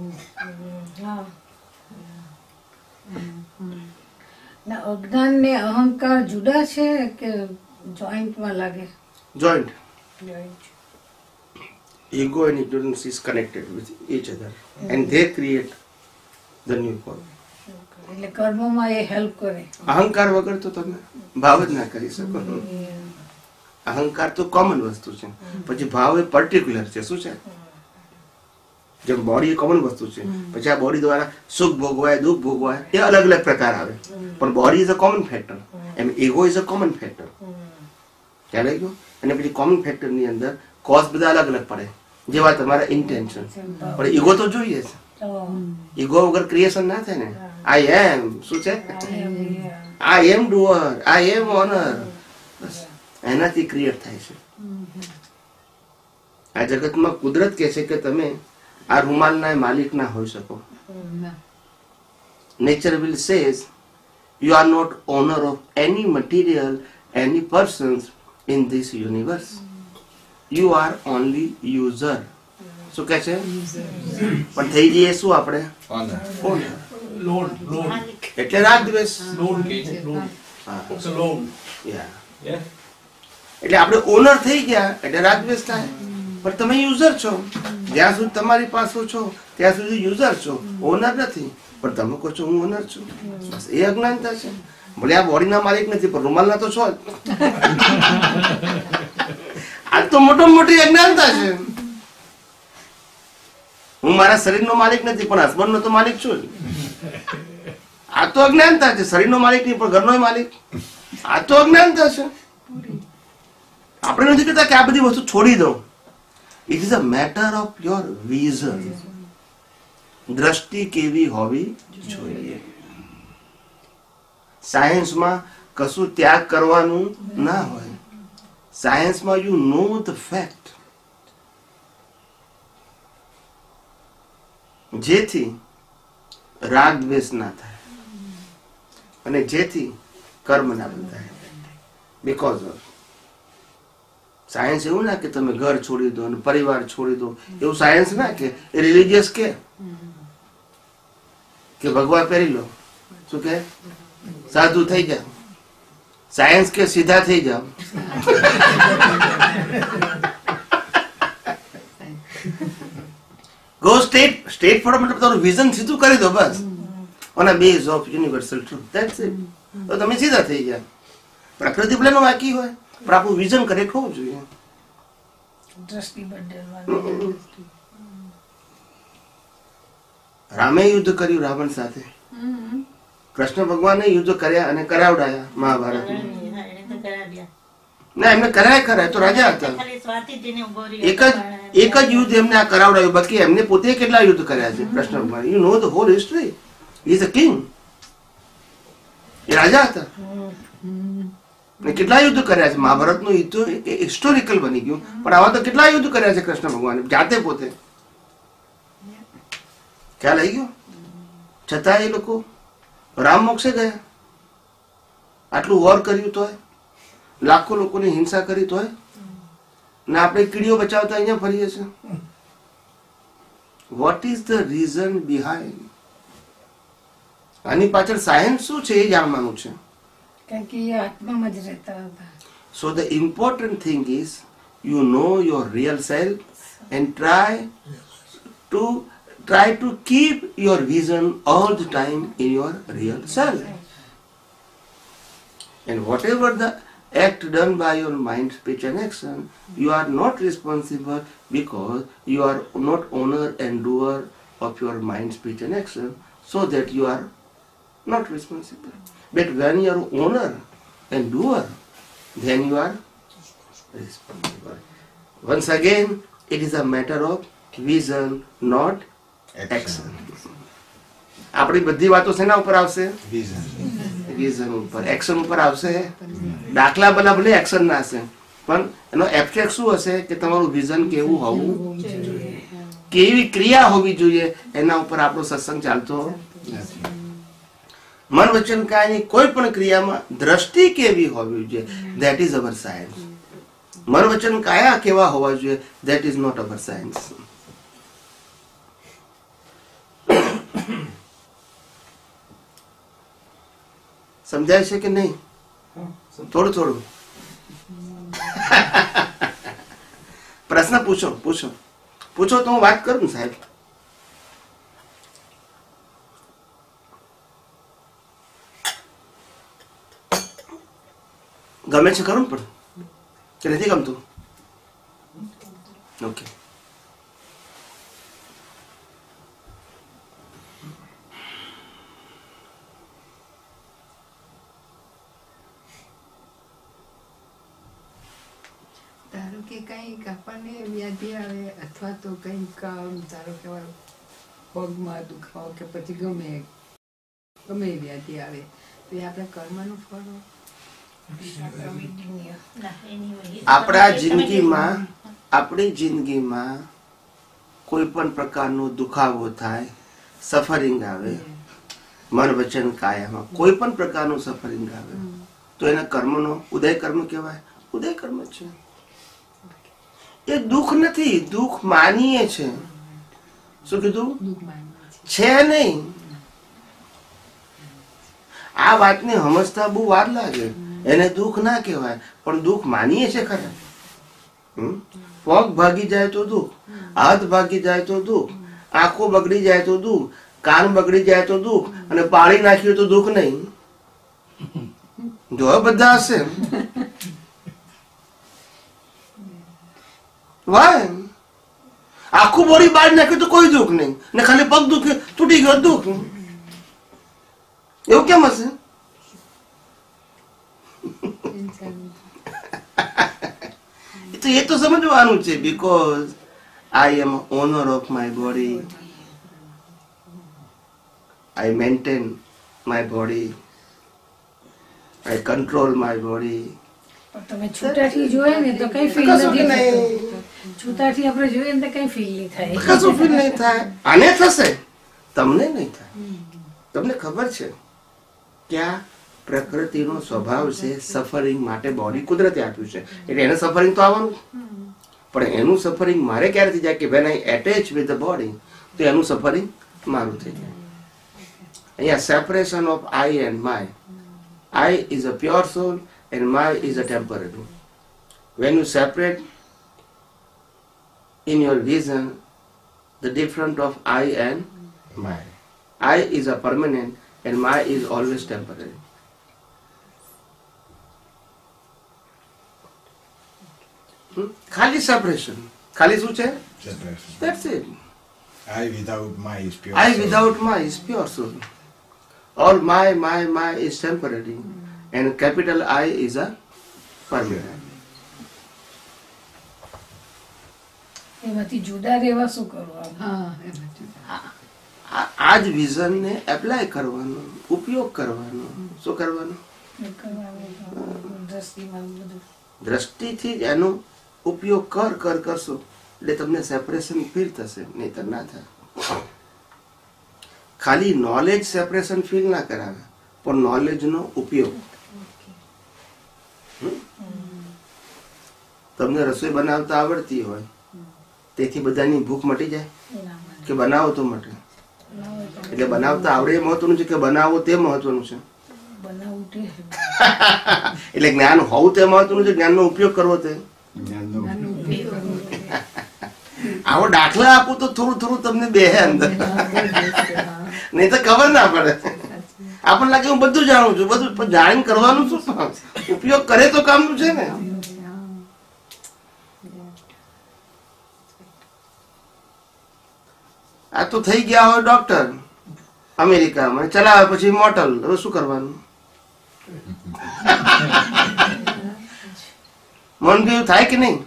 અજ્ઞાન ને અહંકાર જુદા છે કે જોઈન્ટમાં લાગે? Joint. Ego and ignorance is connected with each other and they create the new form. એટલે કર્મોમાં એ હેલ્પ કરે. અહંકાર વગર તો તમે ભાવ જ ના કરી શકો. અહંકાર તો કોમન વસ્તુ છે, પછી ભાવ એ પર્ટિક્યુલર છે. શું છે? જેમ બોડી એ કોમન વસ્તુ છે, પછી આ બોડી દ્વારા સુખ ભોગવાય, દુઃખ ભોગવાય, એ અલગ અલગ પ્રકાર આવે, પણ body is a common factor. એમ ego is a common factor. ખ્યાલ આવી ગયો? અને પછી કોમન ફેક્ટર ની અંદર કોઝ બધા અલગ અલગ પડે, જેવા તમારા ઇન્ટેન્શન. પણ ઈગો તો જોઈએ છે. ઈગો વગર ક્રિએશન ના થાય ને. આઈ એમ શું છે? આઈ એમ ડુઅર, આઈ એમ ઓનર, બસ એનાથી ક્રિએટ થાય છે. આ જગતમાં કુદરત કહે છે કે તમે આ રૂમાલના માલિક ના હોઈ શકો. Nature will says you are not owner of any material, any persons in this universe. You are only user. શું કહે છે? પણ થઈ જઈએ શું આપણે? Owner. Loan, loan. એટલે રાગદ્વેષ. Loan કે છે, loan. It's a loan. Yeah. Yeah. એટલે આપણે ઓનર થઈ ગયા એટલે રાગદ્વેષ થાય. પણ તમે યુઝર છો. જ્યાં સુધી તમારી પાસે છો ત્યાં સુધી યુઝર છો, ઓનર નથી. પણ તમે કહો છો હું ઓનર છું, બસ એ અજ્ઞાનતા છે. ભલે આ બોડીના માલિક નથી પણ રૂમાલના તો છો જ. આ તો મોટો મોટી અજ્ઞાનતા છે. હું મારા શરીરનો માલિક નથી પણ હસબન્ડ નો તો માલિક છું જ. આ તો અજ્ઞાનતા છે. શરીરનો માલિક નહીં પણ ઘરનો માલિક. આ તો અજ્ઞાનતા છે. આપણે નથી કહેતા કે આ બધી વસ્તુ છોડી દો. It is a matter of your vision. દ્રષ્ટિ કેવી હોવી જોઈએ. સાયન્સમાં કશું ત્યાગ કરવાનું ના હોય. સાયન્સમાં યુ નો ધ ફેક્ટ. જેથી રાગ દ્વેષ ના થાય અને જેથી કર્મ ના બંધાય. બીકોઝ ઓફ સાયન્સ એવું ના કે તમે ઘર છોડી દો અને પરિવાર છોડી દો. એવું સાયન્સ ના કે રિલિજિયસ કે કે ભગવા પહેરી લો. શું કે સાધુ થઈ જાઓ. સાયન્સ કે સીધા થઈ જાઓ. ગો સ્ટેટ સ્ટેટ ફોર મતલબ તમારું વિઝન સીધું કરી દો બસ. On a base of universal truth. That's it. તો તમે સીધા થઈ જાઓ. પ્રકૃતિ ભલે નો વાકી હોય પણ આપણું વિઝન કરેક્ટ હોવું જોઈએ. દ્રષ્ટિ બદલવાની. રામે યુદ્ધ કર્યું રાવણ સાથે. કૃષ્ણ ભગવાને યુદ્ધ કર્યા અને કરાવડાયા મહાભારત. ના એમને કરાય કરાય તો રાજા હતા. એક જ એક જ યુદ્ધ એમને આ કરાવડાયું. બાકી એમને પોતે કેટલા યુદ્ધ કર્યા છે કૃષ્ણ ભગવાન. You know the whole history. He is a king. એ રાજા હતા. કેટલા યુદ્ધ કર્યા છે. મહાભારત નું યુદ્ધ હિસ્ટોરિકલ બની ગયું પણ આવા તો કેટલા યુદ્ધ કર્યા છે કૃષ્ણ ભગવાને જાતે પોતે. ખ્યાલ આવી ગયો. છતાં એ લોકો રામ મોક્ષે ગયા. આટલું વોર કર્યું તોય, લાખો લોકોની હિંસા કરી તોય, ને આપણે કીડીઓ બચાવતા અહીંયા ફરીએ છીએ. What is the reason behind? આની પાછળ સાયન્સ શું છે એ જાણવાનું છે. કારણ કે એ આત્મામાં જ રહેતા હતા. So the important thing is you know your real self and try to try to keep your vision all the time in your real self. And whatever the act done by your mind, speech and action, you are not responsible because you are not owner and doer of your mind, speech and action, so that you are not responsible. But when you are owner and doer, then you are responsible. Once again, it is a matter of vision, not action. આપણી બધી વાતો શેના ઉપર આવશે? Vision ઉપર. Action ઉપર આવશે. દાખલા ભલા ભલે એક્શન ના હશે પણ એનો એબ્સ્ટ્રેક્ટ શું હશે કે તમારું વિઝન કેવું હોવું, કેવી ક્રિયા હોવી જોઈએ એના ઉપર આપણો સત્સંગ ચાલતો નથી. મન વચન કાયની કોઈ પણ ક્રિયામાં દ્રષ્ટિ કેવી હોવી જોઈએ, ધેટ ઇઝ અવર સાયન્સ. મન વચન કાયા કેવા હોવા જોઈએ, that is not our science. સમજાય છે કે નહીં? થોડું થોડું પ્રશ્ન પૂછો પૂછો પૂછો તો હું વાત કરું ને સાહેબ. ગમે છે ખરું પણ કે નથી ગમતું? ઓકે. ધારો કે કંઈક આપણને વ્યાધિ આવે અથવા તો કંઈક ધારો કે પગમાં દુખાવો કે પછી ગમે ગમે વ્યાધિ આવે એ આપણે કર્મનું ફળ આપણા જિંદગીમાં આપણી જિંદગીમાં કોઈ પણ પ્રકારનો દુખાવો થાય, સફરિંગ આવે, મન વચન કાયામાં કોઈ પણ પ્રકારનું સફરિંગ આવે તો એના કર્મનો ઉદય કર્મ કહેવાય. ઉદય કર્મ છે. એ દુઃખ નથી, દુઃખ માનીએ છે. શું કીધું? છે નહીં. આ વાતને સમજતા બહુ વાર લાગે. એને દુઃખ ના કહેવાય, પણ દુઃખ માનીએ છે ખરા. પગ ભાગી જાય તો દુઃખ, હાથ ભાગી જાય તો દુઃખ, આંખો બગડી જાય તો દુઃખ, કાન બગડી જાય તો દુઃખ, અને પાળી નાખ્યું તો દુઃખ નહીં. જો બધા હશે વાય આખું બોડી બાળી નાખ્યું તો કોઈ દુઃખ નહીં, ને ખાલી પગ દુઃખ તૂટી ગયો દુઃખ. એવું કેમ હશે? તો એ તો સમજવાનું છે. Because I am owner of my body, I maintain my body, I control my body. તમે છૂટાથી જોઈએ ને તો કઈ ફીલ નથી થતું. છૂટાથી આપણે જોઈએ ને તો કઈ ફીલ નહીં થાય. કશું ફીલ નહીં થાય. આને થશે, તમને નહીં થાય. તમને ખબર છે કે આ પ્રકૃતિનો સ્વભાવ છે. સફરિંગ માટે બોડી કુદરતે આપ્યું છે, એટલે એને સફરિંગ તો આવવાનું. પણ એનું સફરિંગ મારે ક્યારે થઈ જાય કે when I attach with the body, તો એનું સફરિંગ મારું થઈ જાય. અહીંયા separation of I and my. I is a pure soul and my is a temporary. When you separate in your vision the difference of I and my, I is a permanent and my is always temporary. Hmm? Khali separation. Khali શું છે? Separation. That's it. I without my is pure I soul. without my is pure soul. All my, my, my is temporary, and capital I is a permanent. એમાંથી જુદા રહેવા શું કરવાનું? હા એમાં જુદા. આ જ વિઝન ને એપ્લાય કરવાનો, ઉપયોગ કરવાનો. શું કરવાનું? દ્રષ્ટિમાં બધું દ્રષ્ટિથી જ એનો ઉપયોગ કર કર કરશો એટલે તમને સેપરેશન ફીલ થશે, નહીતર ના થાય. ખાલી નોલેજ સેપરેશન ફીલ ના કરાવે, પણ નોલેજ નો ઉપયોગ. તમને રસોઈ બનાવતા આવડતી હોય તેથી બધાની ભૂખ મટી જાય કે બનાવો તો મટે? એટલે બનાવતા આવડે એ મહત્વનું છે કે બનાવો તે મહત્વનું છે? બનાવવું તે એટલે જ્ઞાન હોવું તે મહત્વનું છે, જ્ઞાનનો ઉપયોગ કરવો તે. આવો દાખલા આપું તો થોડું થોડું તમને બેહે અંદર, નહીં તો ખબર ના પડે. આપણને લાગે હું બધું જાણું છું, બધું પણ જાણીને કરવાનું શું? ઉપયોગ કરે તો કામનું છે ને. આ તો થઈ ગયા હોય ડોક્ટર અમેરિકામાં, ચલાવે પછી મોટલ. હવે શું કરવાનું? મન ગયું થાય કે નહીં?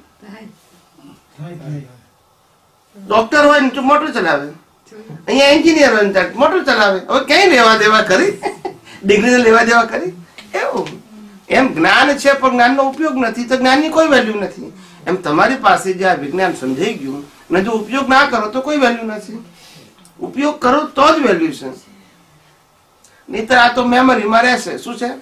ડોક્ટર હોય ને તો મોટર ચલાવે, અહીંયા એન્જિનિયર હોય ને મોટર ચલાવે. હવે ક્યાંય લેવા દેવા કરી? ડિગ્રી લેવા દેવા કરી? એવું એમ જ્ઞાન છે પણ જ્ઞાનનો ઉપયોગ નથી તો જ્ઞાનની કોઈ વેલ્યુ નથી. એમ તમારી પાસે જે આ વિજ્ઞાન સમજાઈ ગયું ને જો ઉપયોગ ના કરો તો કોઈ વેલ્યુ નથી. ઉપયોગ કરો તો જ વેલ્યુ છે, નહીતર આ તો મેમરીમાં રહેશે. શું છે?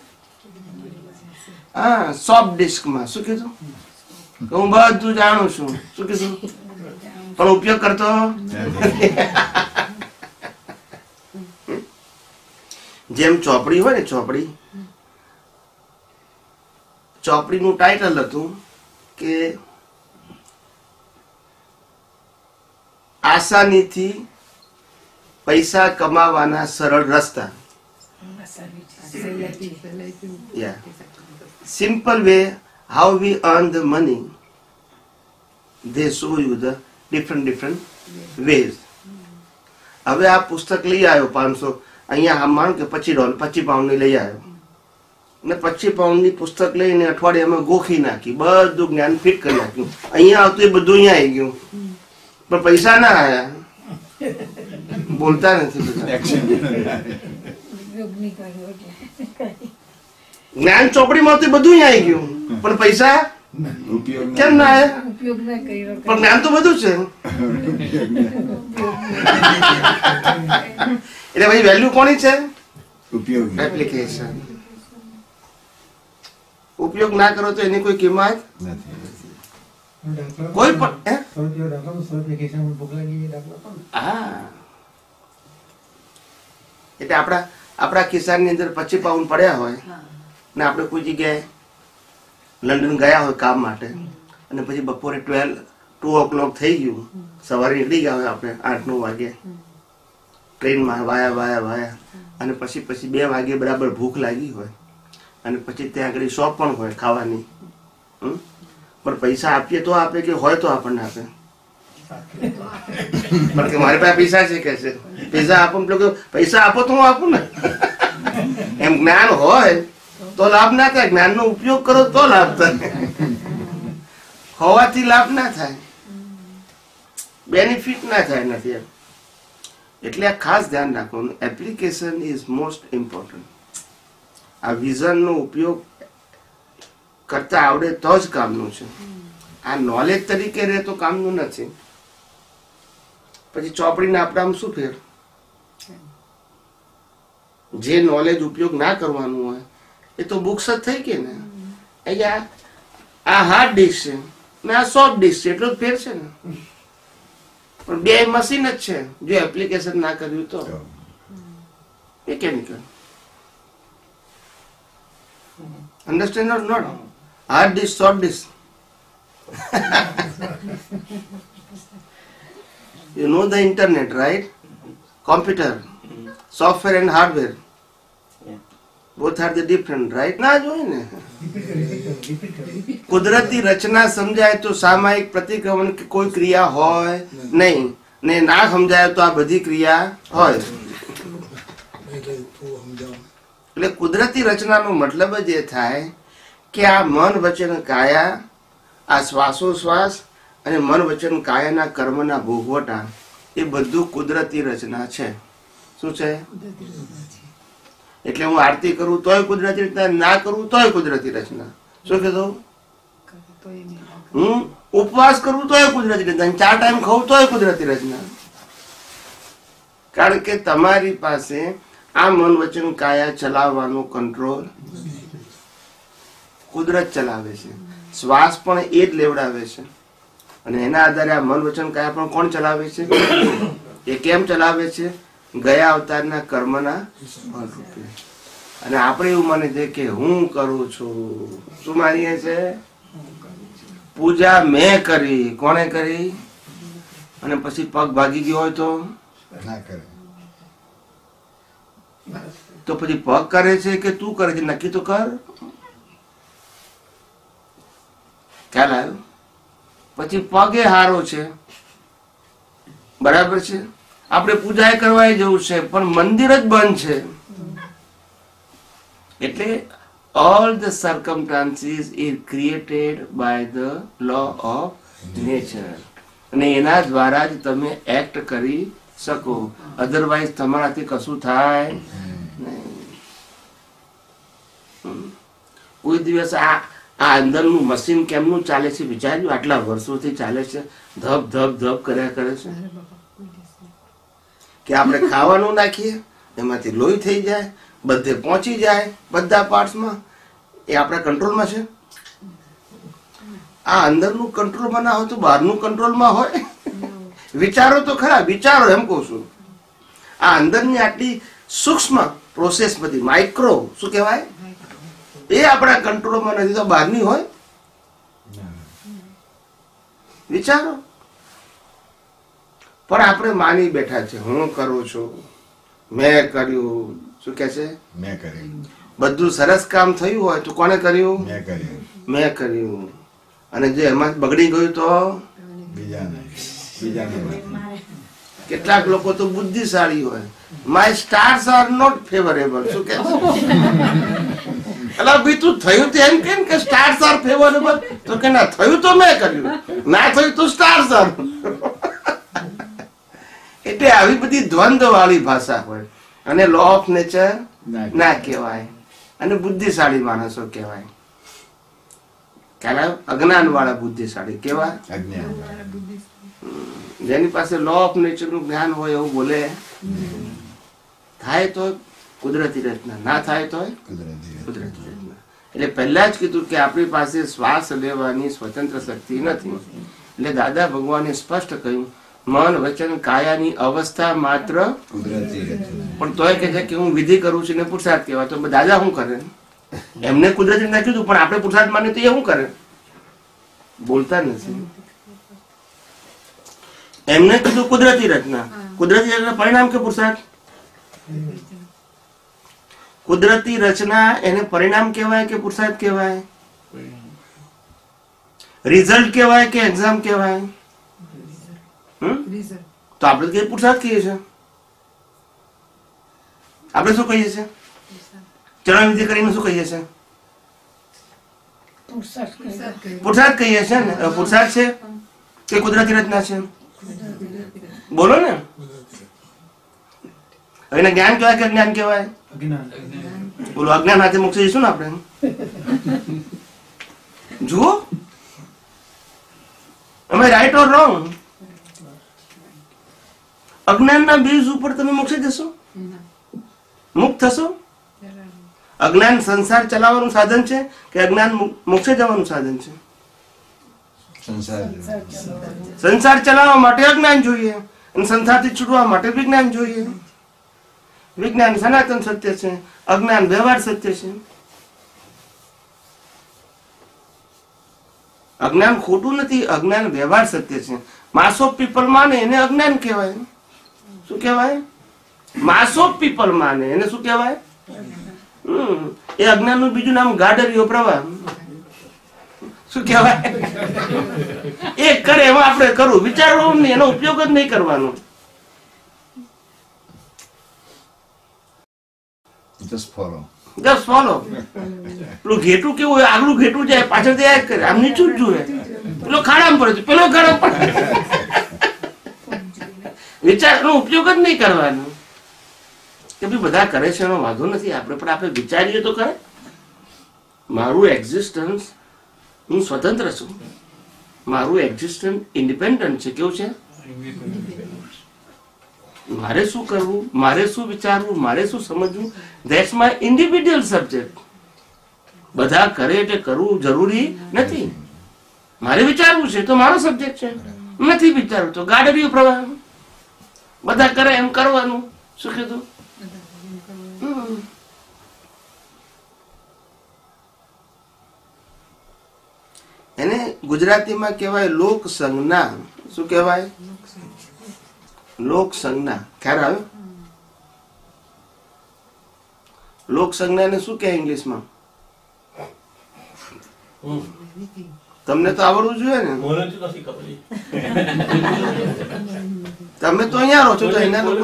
હા, સોફ્ટ ડિસ્કમાં. શું કીધું? હું બધું જાણું છું. શું કીધું? પણ ઉપયોગ કરતો. જેમ ચોપડી હોય ને, ચોપડી ચોપડીનું ટાઇટલ હતું કે આસાનીથી પૈસા કમાવાના સરળ રસ્તા. Yeah. Simple way how we earn the money. They show you the different different ways. હવે આ પુસ્તક લઈ આવ્યો પાંચસો, અહીંયા માન કે પચીસ ડોલર પચીસ પાઉન્ડ ની લઈ આવ્યો ને પચીસ પાઉન્ડ ની પુસ્તક લઈને અઠવાડિયામાં ગોખી નાખી, બધું જ્ઞાન ફિટ કરી નાખ્યું. અહીંયા આવતું એ બધું અહીંયા આવી ગયું, પણ પૈસા ના આયા. બોલતા નથી બધા. જ્ઞાન ચોપડીમાં તો બધું આવી ગયું, પણ પૈસા ઉપયોગ કેમ ના આવ્યા? ઉપયોગ ના કર્યો. પણ જ્ઞાન તો બધું છે. એટલે પછી વેલ્યુ કોની છે? ઉપયોગ એપ્લિકેશન. ઉપયોગ ના કરો તો એની કોઈ કિંમત નથી. કોઈ પણ હે? હા, એટલે આપણા આપણા ખિસ્સાની અંદર પચીસ પાઉન્ડ પડ્યા હોય ને આપણે કોઈ જગ્યાએ લંડન ગયા હોય કામ માટે, અને પછી બપોરે ટ્વેલ્વ ટુ ઓ ક્લોક થઈ ગયું, સવારે નીકળી ગયા હોય આપણે આઠ નવ વાગે ટ્રેનમાં વાયા વાયા વાયા, અને પછી પછી બે વાગે બરાબર ભૂખ લાગી હોય, અને પછી ત્યાં આગળ શોપ પણ હોય ખાવાની, પણ પૈસા આપીએ તો આપે કે હોય તો આપણને આપે? પણ કે મારી પાસે પૈસા છે કે છે, પૈસા આપો એટલે પૈસા આપો તો હું આપું ને. એમ જ્ઞાન હોય તો લાભ ના થાય, જ્ઞાન નો ઉપયોગ કરો તો લાભ થાય, હોવાથી લાભ ના થાય, બેનિફિટ ના થાય નથી. એમ એટલે આ ખાસ ધ્યાન રાખવાનું, એપ્લિકેશન ઇઝ મોસ્ટ ઇમ્પોર્ટન્ટ. આ વિઝન નો ઉપયોગ કરતા આવડે તો જ કામનું છે. આ નોલેજ તરીકે રહે તો કામનું નથી. પછી ચોપડીને આપણામાં શું ફેર? જે નોલેજ ઉપયોગ ના કરવાનું હોય એ તો બુક્સ જ થઈ ગઈ ને. અહીંયા આ હાર્ડ ડિસ્ક છે ને આ સોફ્ટ ડિસ્ક છે, એટલો જ ફેર છે ને. પણ બે મશીન જ છે, જો એપ્લિકેશન ના કર્યું તો એ chemical. Understand or not? Hard disk, soft disk. You know the internet, right? Computer, software and hardware. Both are the different, right? ના જોઈ ને. કુદરતી રચના સમજાય તો સામાયિક પ્રતિક્રમણ કે કોઈ ક્રિયા હોય નહીં, ને ના સમજાય તો આ બધી ક્રિયા હોય. એટલે કુદરતી રચનાનો મતલબ જ એ થાય કે આ મન વચન કાયા, આ શ્વાસોશ્વાસ અને મન વચન કાયાના કર્મના ભોગવટા એ બધું કુદરતી રચના છે. શું છે? એટલે હું આરતી કરું તોય કુદરતી રચના, ના કરું તોય કુદરતી રચના. શું કીધું? હું ઉપવાસ કરું તોય કુદરતી રચના, ચાર ટાઈમ ખાઉં તોય કુદરતી રચના. કારણ કે તમારી પાસે આ મન વચન કાયા ચલાવવાનો કંટ્રોલ કુદરત ચલાવે છે. શ્વાસ પણ એ જ લેવડાવે છે, અને એના આધારે આ મન વચન કાયા પણ કોણ ચલાવે છે? એ કેમ ચલાવે છે? ગયા અવતારના કર્મના રૂપે. અને આપણે એવું માને છે કે હું કરું છું. શું માનીએ છે? પૂજા મેં કરી. કોણે કરી? અને પછી પગ ભાગી ગયો હોય તો ના કરે. તો પછી પગ કરે છે કે તું કરે છે? નક્કી તો કર. ખ્યાલ આવ્યો? પછી પગે હારો છે, બરાબર છે. આપણે પૂજા કરવા જવું છે પણ મંદિર જ બંધ છે. એટલે all the circumstances is created by the law of nature, અને એના દ્વારા જ તમે એક્ટ કરી શકો. અધરવાઇઝ તમારાથી કશું થાય નહીં. કોઈ દિવસ આ આ અંદરનું મશીન કેમનું ચાલે છે વિચાર્યું? આટલા વર્ષોથી ચાલે છે, ધબ ધબ ધબ કર્યા કરે છે કે આપણે ખાવાનું નાખીએ એમાંથી લોહી થઈ જાય, બધે પહોંચી જાય, બધા પાર્ટ્સમાં. એ આપણા કંટ્રોલમાં છે? આ અંદરનું કંટ્રોલમાં ના હોય તો બહારનું કંટ્રોલમાં હોય? વિચારો તો ખરા, વિચારો એમ કહું છું. આ અંદરની આટલી સૂક્ષ્મ પ્રોસેસ બધી માઇક્રો શું કહેવાય એ આપણા કંટ્રોલમાં નથી તો બહારની હોય? વિચારો. પણ આપણે માની બેઠા છે હું કરું છું, મેં કર્યું. શું કે છે? મેં કર્યું. બધું સરસ કામ થયું હોય તો કોને કર્યું? મેં કર્યું. મેં કર્યું. અને જો એમાં બગડી ગયું તો બીજાને બીજાને. કેટલાક લોકો તો બુદ્ધિશાળી હોય, my stars are not favourable. શું કે છે? એટલે ભાઈ તું થયું તો એમ કેમ કે સ્ટાર્સ આર ફેવરેબલ? તો કે ના થયું તો મેં કર્યું, ના થયું તો સ્ટાર્સ આર. એટલે આવી બધી દ્વંદ્વ વાળી ભાષા હોય, અને લો ઓફ નેચર ના કહેવાય. અને બુદ્ધિશાળી માણસો કહેવાય. ખ્યાલ અજ્ઞાન વાળા બુદ્ધિશાળી કેવા? જેની પાસે લો ઓફ નેચર નું જ્ઞાન હોય એવું બોલે. થાય તો કુદરતી રચના, ના થાય તો કુદરતી રચના. એટલે પહેલા જ કીધું કે આપણી પાસે શ્વાસ લેવાની સ્વતંત્ર શક્તિ નથી. એટલે દાદા ભગવાને સ્પષ્ટ કહ્યું મન વચન કાયાની અવસ્થા માત્ર કુદરતી રચના. પણ તોય કે છે કે હું વિધિ કરું છું ને પુરુષાર્થ કહેવાય. તો દાદા શું કરે? એમને કુદરતી ના કીધું પણ આપણે પુરુષાર્થ માની તો એ શું કરે? બોલતા નથી. એમને કીધું કુદરતી રચના. કુદરતી રચના પરિણામ કે પુરુષાર્થ? કુદરતી રચના એને પરિણામ કહેવાય કે પુરુષાર્થ કહેવાય? રિઝલ્ટ કહેવાય કે એક્ઝામ કહેવાય? તો આપણે કઈ પુરુષાર્થ કહીએ છીએ? આપણે શું કહીએ છીએ? ચરણ વિધિ કરીને શું કહીએ છીએ? પુરુષાર્થ કહીએ છીએ ને. પુરુષાર્થ છે કે કુદરતી રચના છે? બોલો ને. એને જ્ઞાન કહેવાય કે અજ્ઞાન કહેવાય? બોલો. અજ્ઞાન હાથે મોક્ષ જઈશું ને આપણે? જુઓ, અમે રાઈટ ઓર રોંગ? અજ્ઞાનના બીજ ઉપર તમે મોક્ષે જશો? મુક્ત થશો? અજ્ઞાન સંસાર ચલાવવાનું સાધન છે કે અજ્ઞાન મોક્ષે જવાનું સાધન છે? સંસાર ચલાવવા માટે અજ્ઞાન જોઈએ અને સંસારથી છૂટવા માટે વિજ્ઞાન જોઈએ. વિજ્ઞાન સનાતન સત્ય છે, અજ્ઞાન વ્યવહાર સત્ય છે. અજ્ઞાન ખોટું નથી, અજ્ઞાન વ્યવહાર સત્ય છે. માસ ઓફ પીપલ માને એને અજ્ઞાન કહેવાય. શું કહેવાય? માસ ઓફ પીપલ માને એને શું કહેવાય? હમ એ અજ્ઞાન નું બીજું નામ ગાડરિયો પ્રવાહ. શું કહેવાય? એ કરે એમાં આપણે કરવું, વિચારવું નહીં, એનો ઉપયોગ જ નહીં કરવાનો. Just follow. Just follow. પેલું ઘેટું કેવું હોય, આગલું ઘેટું જાય પાછળ જાય કરે, આમ નીચું જ જોઈએ. પેલો ખાડામાં પડે છે, પેલો ખાડામાં પડે. વિચારનો ઉપયોગ જ નહીં કરવાનો. કે ભાઈ બધા કરે છે એનો વાંધો નથી, આપણે પણ આપણે વિચારીએ તો કરે. મારું એક્ઝિસ્ટન્સ, હું સ્વતંત્ર છું. મારું એક્ઝિસ્ટન્સ ઇન્ડિપેન્ડન્ટ છે. કેવું છે? મારે શું કરવું, મારે શું વિચારવું, મારે શું સમજવું, ધેટ્સ માય ઇન્ડિવિડ્યુઅલ સબ્જેક્ટ. બધા કરે એટલે કરવું જરૂરી નથી. મારે વિચારવું છે તો મારો સબ્જેક્ટ છે. નથી વિચારવું તો ગાડરિયો પ્રવાહ. બધા કરે એમ કરવાનું. શું કીધું? એને ગુજરાતીમાં કહેવાય લોક સંજ્ઞા. શું કહેવાય? લોક સંજ્ઞા. ખ્યાલ આવ્યો? લોક સંજ્ઞા ને શું કહે ઇંગ્લિશમાં? તમને તો આવડવું જોઈએ ને. તમે તો અહીંયા રહો છો તો એના લોકો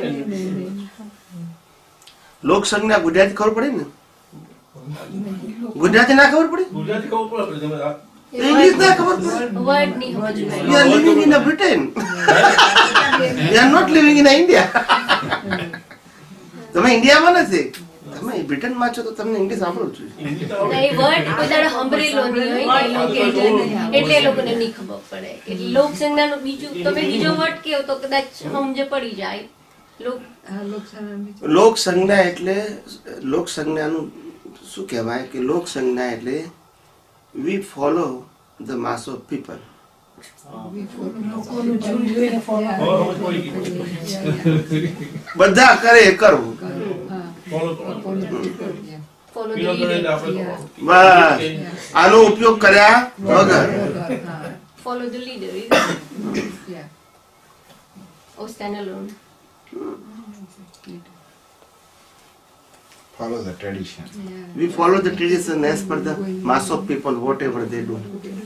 લોક સંજ્ઞા ગુજરાતી ખબર પડી ને? ગુજરાતી ના ખબર પડી? ગુજરાતી ખબર પડે. ઇંગ્લિશ ના ખબર પડે? વર્ડ ની સમજ We are living in a Britain. We are not living in India. તમે ઇન્ડિયામાં નથી, તમે બ્રિટનમાં છો તો તમને ઇંગ્લિશ આવડવું જોઈએ. નહીં, વર્ડ કોઈ દાડો સાંભળેલો નહીં હોય ને એ લોકો એટલે એ લોકોને નહીં ખબર પડે. એટલે લોક સંજ્ઞાનું બીજું તમે બીજો વર્ડ કહો તો કદાચ સમજે પડી જાય. લોક સંજ્ઞા એટલે લોક સંજ્ઞાનું શું કહેવાય કે લોક સંજ્ઞા એટલે we follow the mass of people. બધા કરે એ કરવું. બસ આનો ઉપયોગ કર્યા વગર. Follow the leader or stand alone. Follow the tradition. We follow the tradition as per the mass of people, whatever they do.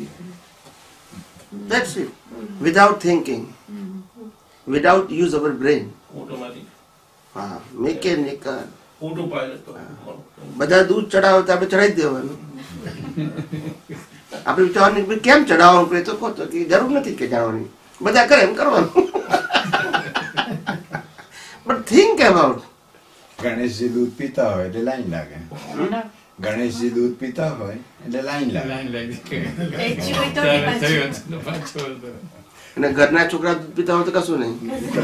That's it. Without thinking, without use our brain. Automatic. હા, mechanical. Autopilot. બધા દૂધ ચડાવે તો આપણે ચડાવી દેવાનું. આપણે વિચારવાનું કેમ ચડાવવાનું પડે તો કહો તો કે જરૂર નથી કે જાણવાની, બધા કરે એમ કરવાનું. But think about ગણેશજી દૂધ પીતા હોય એટલે લાઈન લાગે. ગણેશજી દૂધ પીતા હોય એટલે લાઈન લાગે. અને ઘરના છોકરા દૂધ પીતા હોય તો કશું નહીં.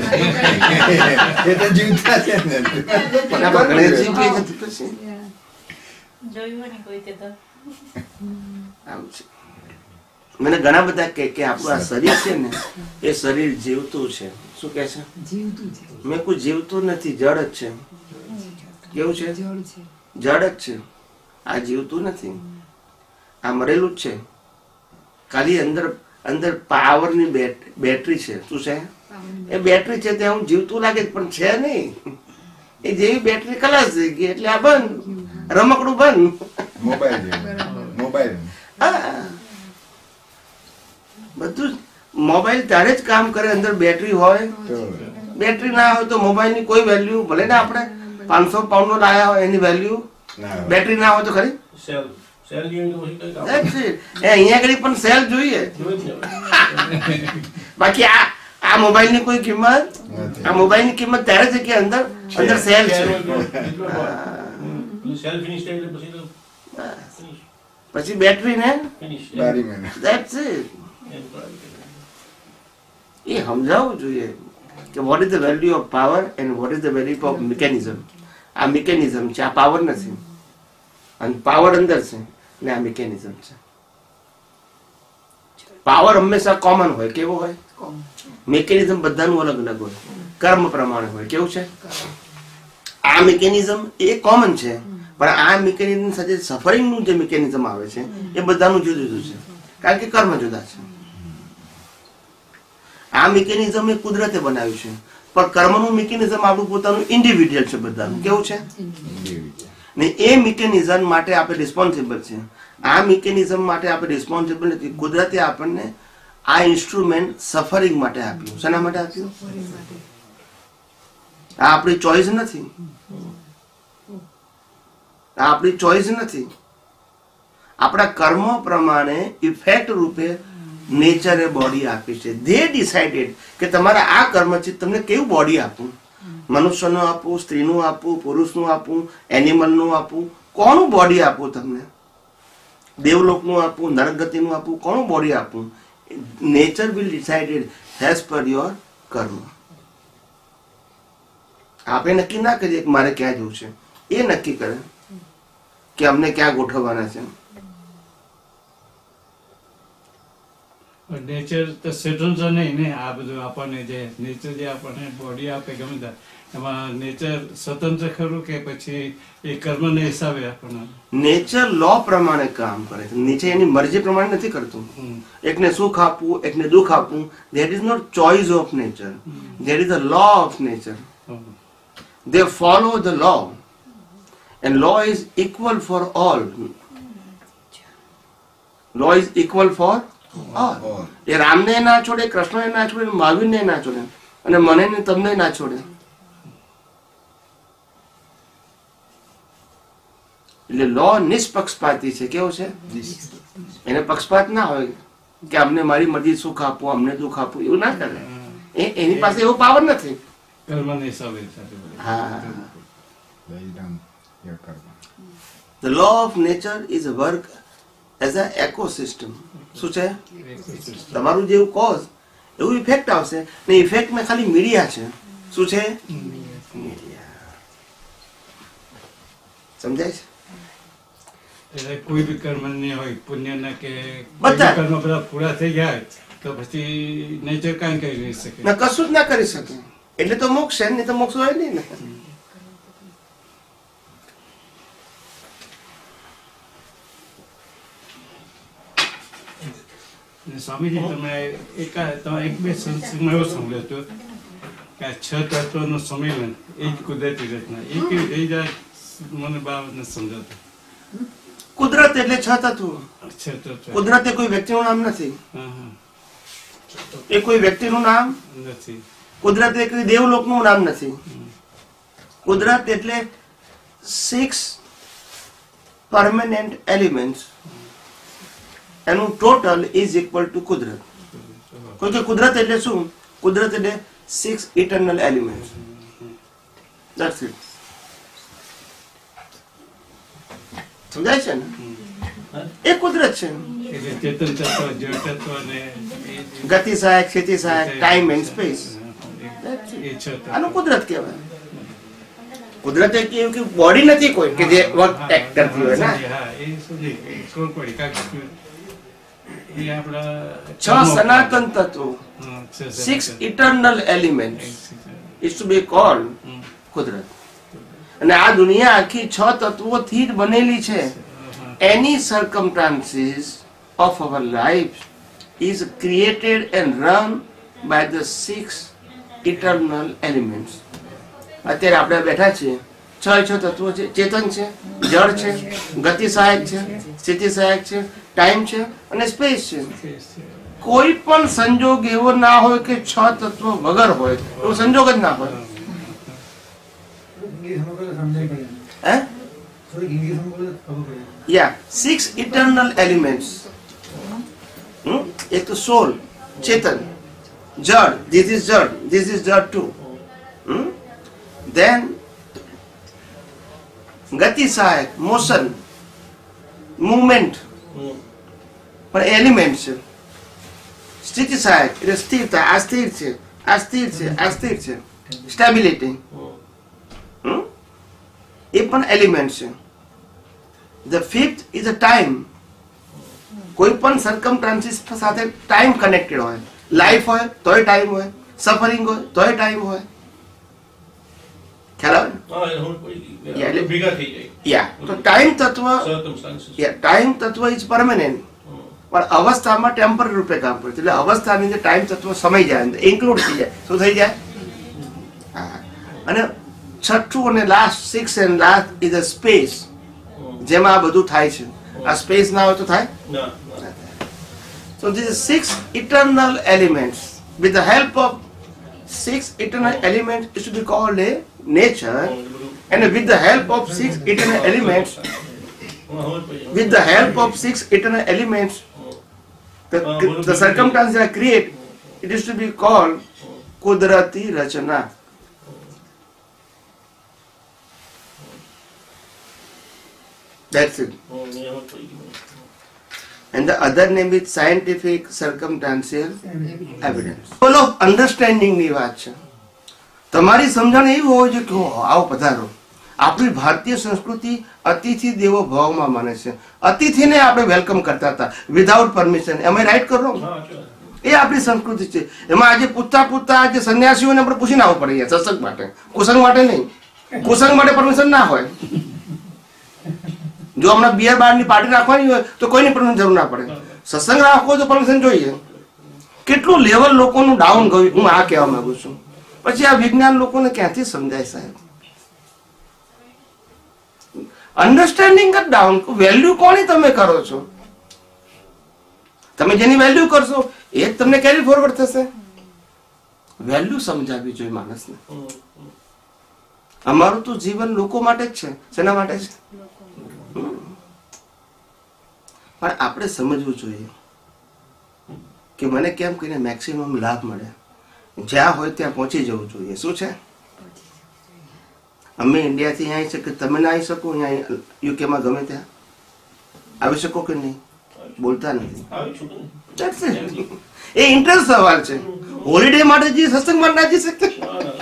એ તો જીવતા છે ને. ગણેશજી પીએ છે પછી જોયું ને કોઈ તે તો આવું છે. મને ઘણા બધા કે કે આપણું આ શરીર છે ને એ શરીર જીવતું છે. શું કે છે? જીવતું છે. મેં કોઈ જીવતું નથી, જડ જ છે. કેવું છે? જળ છે. જડ જ છે. આ જીવતું નથી, આ મરેલું જ છે. ખાલી અંદર અંદર પાવરની બેટરી છે. શું છે? એ બેટરી છે ત્યાં હું જીવતું લાગે પણ છે નહીં. એ જેવી બેટરી ખલાસ થઈ ગઈ એટલે આ બંધ, રમકડું બંધ. મોબાઈલ મોબાઈલ હા, બધું જ મોબાઈલ ત્યારે જ કામ કરે અંદર બેટરી હોય. બેટરી ના હોય તો મોબાઈલ ની કોઈ વેલ્યુ, ભલે ને આપણે પાંચસો પાઉન્ડ નો લાયા હોય એની વેલ્યુ, બેટરી ના હોય તો ખરી. અહીંયા આગળ પણ સેલ જોઈએ. બાકી આ આ મોબાઈલ ની કોઈ કિંમત, આ મોબાઈલ ની કિંમત ત્યારે છે કે અંદર અંદર સેલ છે. પછી બેટરી ને એ સમજાવવું જોઈએ કે what is the value of power and what is the value of mechanism. આ મિકેનિઝમ છે, આ પાવર નથી. અને પાવર અંદર છે ને આ મિકેનિઝમ છે. પાવર હંમેશા કોમન હોય. કેવો હોય? મિકેનિઝમ બધાનું અલગ અલગ હોય, કર્મ પ્રમાણે હોય. કેવું છે? આ મિકેનિઝમ એ કોમન છે, પણ આ મિકેનિઝમ સાથે સફરિંગ નું જે મિકેનિઝમ આવે છે એ બધાનું જુદું જુદું છે, કારણ કે કર્મ જુદા છે. આ મિકેનિઝમ એ કુદરતે બનાવ્યું છે, પણ કર્મનું મિકેનિઝમ આપણું પોતાનું ઇન્ડિવિડ્યુઅલ છે બધાનું. કેવું છે? ને એ મિકેનિઝમ માટે આપણે રિસ્પોન્સિબલ છે. આ મિકેનિઝમ માટે આપણે રિસ્પોન્સિબલ નથી. કુદરતે આપણને આ ઇન્સ્ટ્રુમેન્ટ સફરિંગ માટે આપ્યું. શેના માટે આપ્યું? આ આપણી ચોઈસ નથી. આ આપણી ચોઈસ નથી. આપણા કર્મ પ્રમાણે ઇફેક્ટ રૂપે નેચરે બોડી આપી છે. ધે ડિસાઇડેડ કે તમારા આ કર્મ છે, તમને કેવું બોડી આપવું. મનુષ્યનું આપવું, સ્ત્રીનું આપવું, પુરુષનું આપવું, એનિમલનું આપવું, કોનું બોડી આપવું તમને? દેવલોકનું આપવું, નરકગતિનું આપવું, કોનું બોડી આપવું? Nature will decided as per your karma. આપણે નક્કી ના કરીએ કે મારે ક્યાં જવું છે. એ નક્કી કરે કે અમને ક્યાં ગોઠવવાના છે. નેચર તો સેટલ છે નહીં ને. આ બધું આપણને જે નેચર જે આપણને બોડી આપે ગમે ત્યાં એમાં નેચર સ્વતંત્ર ખરું કે પછી એ કર્મને હિસાબે આપણને? નેચર લો પ્રમાણે કામ કરે છે. નીચે એની મરજી પ્રમાણે નથી કરતું. એકને સુખ આપવું, એકને દુઃખ આપવું, that is not choice of nature, that is the law of nature. They follow the law, and law is equal for all. Law is equal for all. એ રામને ના છોડે, કૃષ્ણને ના છોડે, મહાવીરને ના છોડે, અને મને ને તમને ના છોડે. એટલે લો નિષ્પક્ષપાતી છે. કેવો છે? એને પક્ષપાત ના હોય કે અમને મારી મરજી સુખ આપવું, અમને દુઃખ આપવું, એવું ના કરે. એ એની પાસે એવો પાવર નથી. The law of nature is a work as an ecosystem. શું છે? તમારું જેવું કોઝ એવું ઇફેક્ટ આવશે ને. ઇફેક્ટ માં ખાલી મીડિયા છે. શું છે? મીડિયા. સમજાય છે? એટલે કોઈ બી કર્મ નહીં હોય, પુણ્ય ના કે બધા કર્મ બધા પૂરા થઈ ગયા તો પછી નેચર કાંઈ કરી નહીં શકે, ના કશું જ ના કરી શકે. એટલે તો મોક્ષ છે, નહીં તો મોક્ષ હોય નહીં ને. સ્વામીજી તમે એક એક બે સંસ્કૃતમાં એવો સાંભળ્યો હતો કે આ છ તત્વનું સંમેલન એ જ કુદરતી રચના. એ કેવી એ જ મને બાબતને સમજાતો. કુદરત એટલે છ તત્વો. છ તત્વ. કુદરત એ કોઈ વ્યક્તિનું નામ નથી. એ કોઈ વ્યક્તિનું નામ નથી. કુદરત એ કોઈ દેવલોકનું નામ નથી. કુદરત એટલે સિક્સ પરમેનન્ટ એલિમેન્ટ્સ, એનું ટોટલ ઇઝ ઇક્વલ ટુ કુદરત. કોઈ કે કુદરત એટલે શું? કુદરત એટલે six eternal elements. That's it. સમજાય છે ને? એ કુદરત છે. એટલે ચેતન તત્વ, જળ તત્વ અને ગતિ સહાયક, સ્થિતિ સહાયક, ટાઈમ એન્ડ સ્પેસ, એ છ તત્વ. આનું કુદરત કહેવાય. કુદરત એક એવું કે બોડી નથી કોઈ કે જે વર્ક એક્ટ કરતી હોય ને. હા, એ સમજી ગઈ. ખબર પડી. કારણ કે એ આપણા છ સનાતન તત્વો, six eternal elements is to be called કુદરત. અને આ દુનિયા આખી છ તત્વોથી જ બનેલી છે. એની circumstances of our life is created and run by the six eternal elements. અત્યારે આપણે બેઠા છીએ, છ છ તત્વો છે. ચેતન છે, જળ છે, ગતિ સહાયક છે, સ્થિતિ સહાયક છે, ટાઈમ છે અને સ્પેસ છે. કોઈ પણ સંજોગ એવો ના હોય કે છ તત્વો વગર હોય, એવો સંજોગ જ ના હોય. હે? Yeah, six eternal elements. Hmm? एक तो soul, चेतन, जड़, this is जड़, this is जड़ too. Hmm? Then गति सहायक, motion, movement, पर एलिमेंट છે. સ્થિતિ સહાયક એટલે સ્થિરતા, આ સ્થિર છે, આ સ્થિર છે, આ સ્થિર છે, સ્ટેબિલિટી. એ પણ એલિમેન્ટ છે. The fifth is a time. કોઈ પણ સર્કમસ્ટાન્સીસ સાથે ટાઈમ કનેક્ટેડ હોય. લાઈફ હોય તોય ટાઈમ હોય, સફરિંગ હોય તોય ટાઈમ હોય. ખ્યાલ આવે? યા તો ટાઈમ તત્વ, યા ટાઈમ તત્વ ઇઝ પરમેનન્ટ, પણ અવસ્થામાં ટેમ્પરરી રૂપે કામ કરે છે. એટલે અવસ્થાની અંદર ટાઈમ તત્વ સમય જાય, ઇન્ક્લુડ થઈ જાય. શું થઈ જાય? અને છઠ્ઠું અને last, six and last is a space, જેમાં આ બધું થાય છે. આ સ્પેસ ના હોય તો થાય? So these six eternal elements, with the help of six eternal elements, it should be called a nature, and with the help of six eternal elements, with the help of six eternal elements, the, the circumstances that create, it is to be called Kudrati Rachana. That's it. And the other name is scientific circumstantial evidence. Full of understanding ની વાત છે. તમારી સમજણ એવી હોવી જોઈએ કે આવો પધારો. આપણી ભારતીય સંસ્કૃતિ અતિથિ દેવો ભાવમાં માને છે. અતિથિને આપણે વેલકમ કરતા હતા વિધાઉટ પરમિશન. એમ રાઈટ કરો? એ આપણી સંસ્કૃતિ છે. એમાં આજે પૂછતા પૂછતા આજે સંન્યાસીઓને આપણે પૂછીને આવવું પડે સત્સંગ માટે. કુસંગ માટે નહીં. કુસંગ માટે પરમિશન ના હોય. જો હમણાં બિયર બારની પાર્ટી રાખવાની હોય તો કોઈની પરમિશન જરૂર ના પડે. સત્સંગ રાખવો તો પરમિશન જોઈએ. કેટલું લેવલ લોકોનું ડાઉન ગયું, હું આ કહેવા માંગુ છું. પછી આ વિજ્ઞાન લોકોને ક્યાંથી સમજાય સાહેબ? અન્ડરસ્ટેન્ડિંગ જ ડાઉન. વેલ્યુ કોની તમે કરો છો? તમે જેની વેલ્યુ કરશો એ જ તમને કેરી ફોરવર્ડ થશે. વેલ્યુ સમજાવવી જોઈએ માણસને. અમારું તો જીવન લોકો માટે જ છે. શેના માટે છે? પણ આપણે સમજવું જોઈએ કે મને કેમ કરીને મેક્સિમમ લાભ મળે. જ્યાં હોય ત્યાં પહોંચી જવું જોઈએ. શું છે? અમે ઇન્ડિયાથી અહીં છે કે તમે ના આવી શકો, અહીંયા યુકેમાં ગમે ત્યાં આવી શકો કે નહીં? બોલતા નથી. એ ઇન્ટરેસ્ટ સવાલ છે. હોલિડે માટે જઈ સત્સંગ માટે ના જઈ શકते,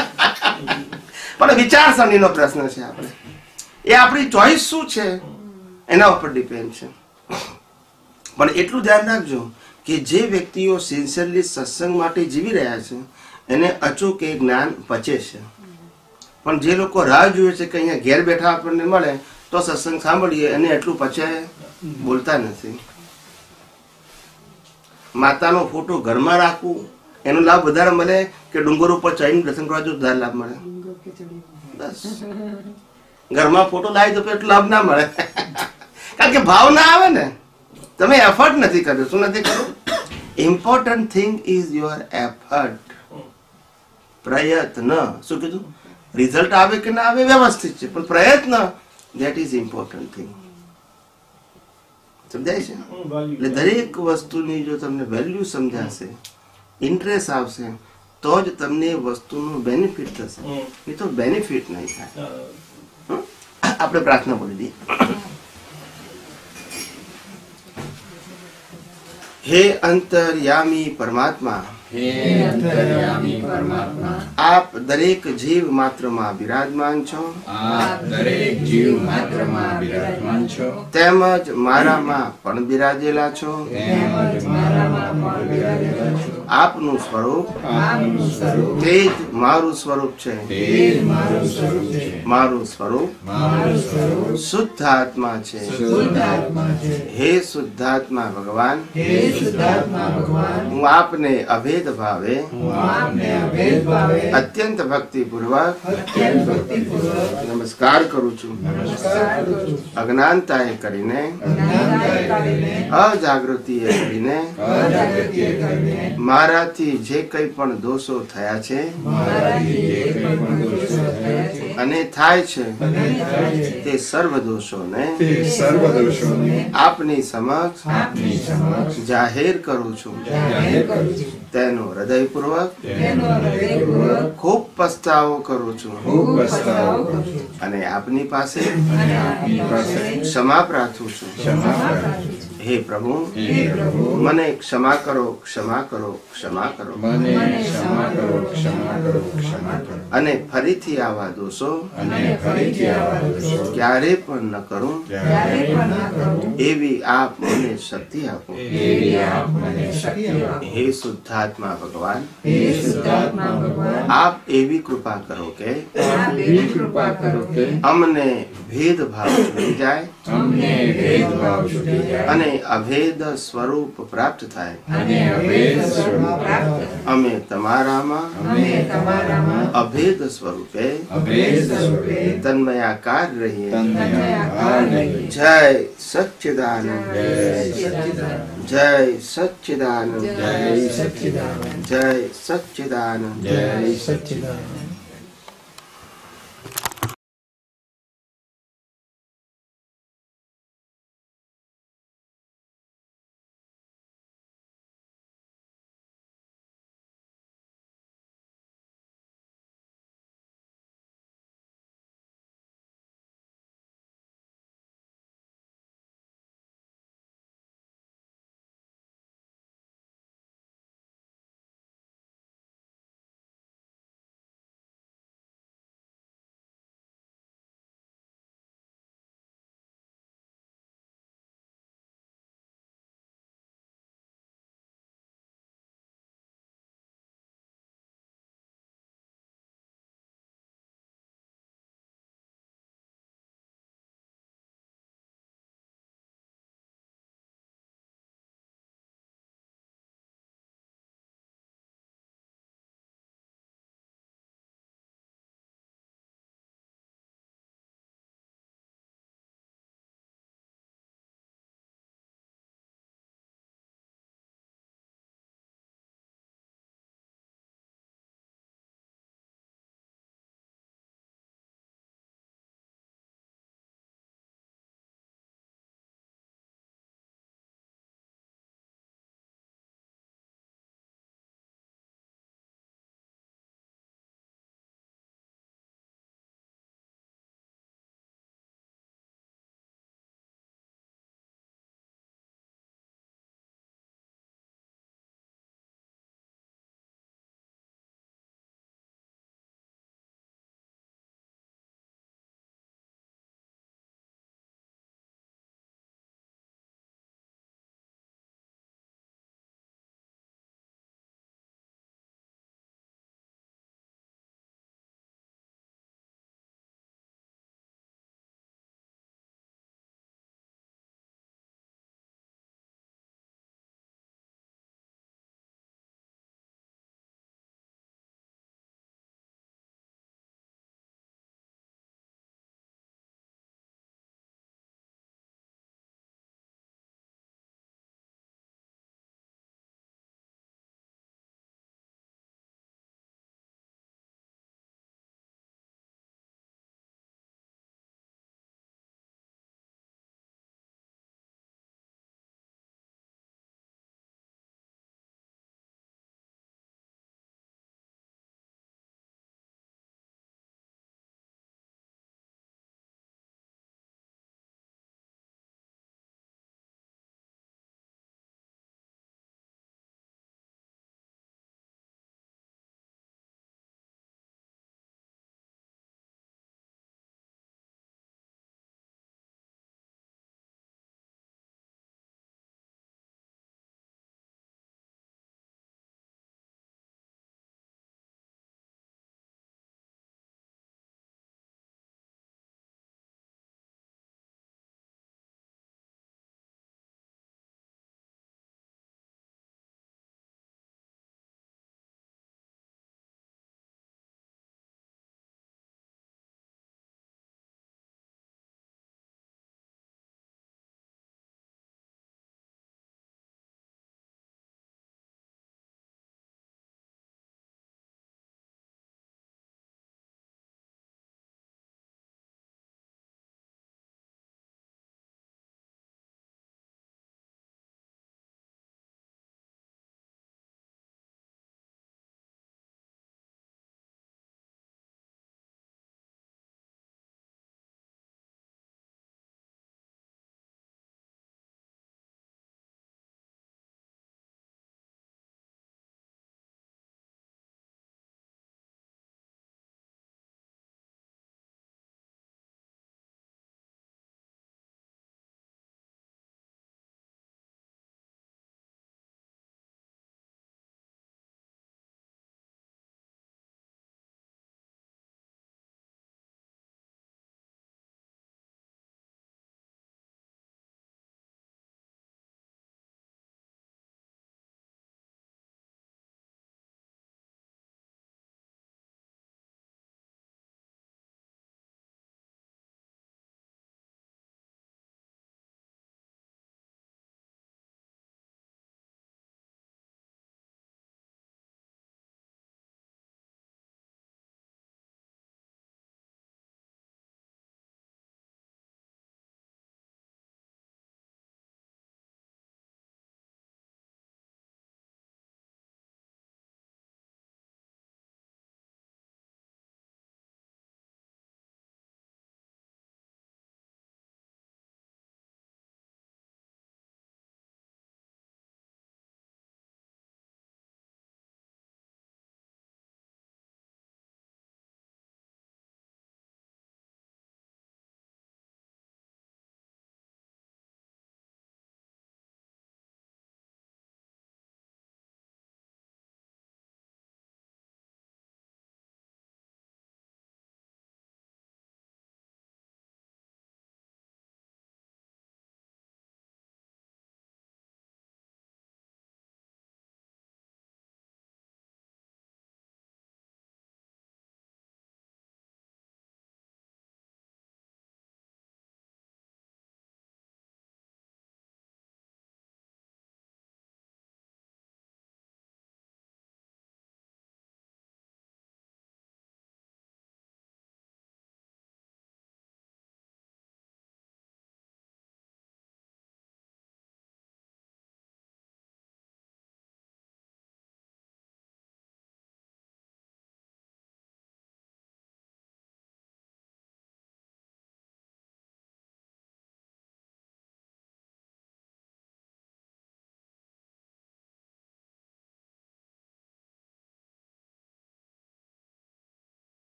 પણ વિચારસરણીનો પ્રશ્ન છે. આપણે એ આપણી ચોઈસ શું છે એના ઉપર ડિપેન્ડ છે. પણ એટલું ધ્યાન રાખજો કે જે વ્યક્તિઓ સિન્સિયરલી સત્સંગ માટે જીવી રહ્યા છે એને અચૂક એ જ્ઞાન પચે છે. પણ જે લોકો રાહ જુએ છે કે અહીંયા ઘેર બેઠા આપણને મળે તો સત્સંગ સાંભળીએ, એને એટલું પચે, બોલતા નથી. માતાનો ફોટો ઘરમાં રાખવું એનો લાભ વધારે મળે કે ડુંગર ઉપર ચડીને દર્શન કરવા જો વધારે લાભ મળે? બસ ઘરમાં ફોટો લાવી દો તો એટલો લાભ ના મળે. કારણ કે ભાવ ના આવે ને. તમે એફર્ટ નથી કર્યો. શું નથી કર્યું? Important thing is your effort. પ્રયત્ન. શું કીધું? રિઝલ્ટ આવે કે ના આવે વ્યવસ્થિત છે, પણ પ્રયત્ન ધેટ ઇઝ ઇમ્પોર્ટન્ટ થિંગ. સમજાય છે? એટલે દરેક વસ્તુની જો તમને વેલ્યુ સમજાશે, ઇન્ટરેસ્ટ આવશે, તો જ તમને વસ્તુનું બેનિફિટ થશે. એ તો બેનિફિટ નહીં થાય. આપણે પ્રાર્થના બોલી દઈએ. हे अंतर्यामी परमात्मा, हे अंतर्यामी परमात्मा, आप दरेक जीव मात्र में विराजमान छो, आप दरेक जीव मात्र में विराजमान छो, तेमज मारा में पण विराजेला छो, तेमज मारा में पण विराजेला छो। आपनु स्वरूप आपनु स्वरूप तेज मारू स्वरूप छे, तेज मारू स्वरूप छे, मारू स्वरूप मारू स्वरूप शुद्ध आत्मा छे, शुद्ध आत्मा छे। हे शुद्धात्मा भगवान, हे शुद्धात्मा भगवान, हूँ आपने अभेद भावे हूँ आपने अभेद भावे अत्यंत भक्ति पूर्वक अत्यंत भक्ति पूर्वक नमस्कार करू छू। नमस्कार करू छू। अज्ञानताए करीने अज्ञानताए करीने अजागृतिए करीने अजागृतिए करीने माराथी जे कई पण दोषो थया छे माराथी जे कई पण दोषो थया छे अने थाय छे अने थाय छे ते सर्व दोषोने ते सर्व दोषोने आपनी समक्ष आपनी समक्ष जाहेर करू छू। जाहेर करू छू। तेनो हृदयपूर्वक तेनो हृदयपूर्वक खूब पछताવો करू छू। खूब पछताવો करू छू। अने आपनी पासे अने आपनी पासे क्षमा प्रार्थू छू। क्षमा प्रार्थू छू। हे प्रभु, हे प्रभु, मने क्षमा करो, क्षमा करो, क्षमा करो, मने क्षमा करो, क्षमा करो, क्षमा करो, अने फरीथी आवा दोषो अने फरीथी आवा दोषो क्यारे पण न करूं, क्यारे पण न करूं, एवी आप मने शक्ति आपो। एवी आप मने शक्ति आपो। हे शुद्धात्मा भगवान, हे शुद्धात्मा भगवान, आप एवी कृपा करो के आप एवी कृपा करो के अमने भेदभाव छूटी जाए, अमने भेदभाव छूटी जाए, अने अभेद स्वरूप प्राप्त थाय, अने अभेद स्वरूप प्राप्त, अमे तमारामा अमे तमारामा अभेद स्वरूपे अभेद स्वरूपे तन्मयाकार रहिए। तन्मयाकार रहिए। जय सच्चिदानंद, जय सच्चिदानंद, जय सच्चिदानंद, जय सच्चिदानंद, जय सच्चिदानंद, जय सच्चिदानंद।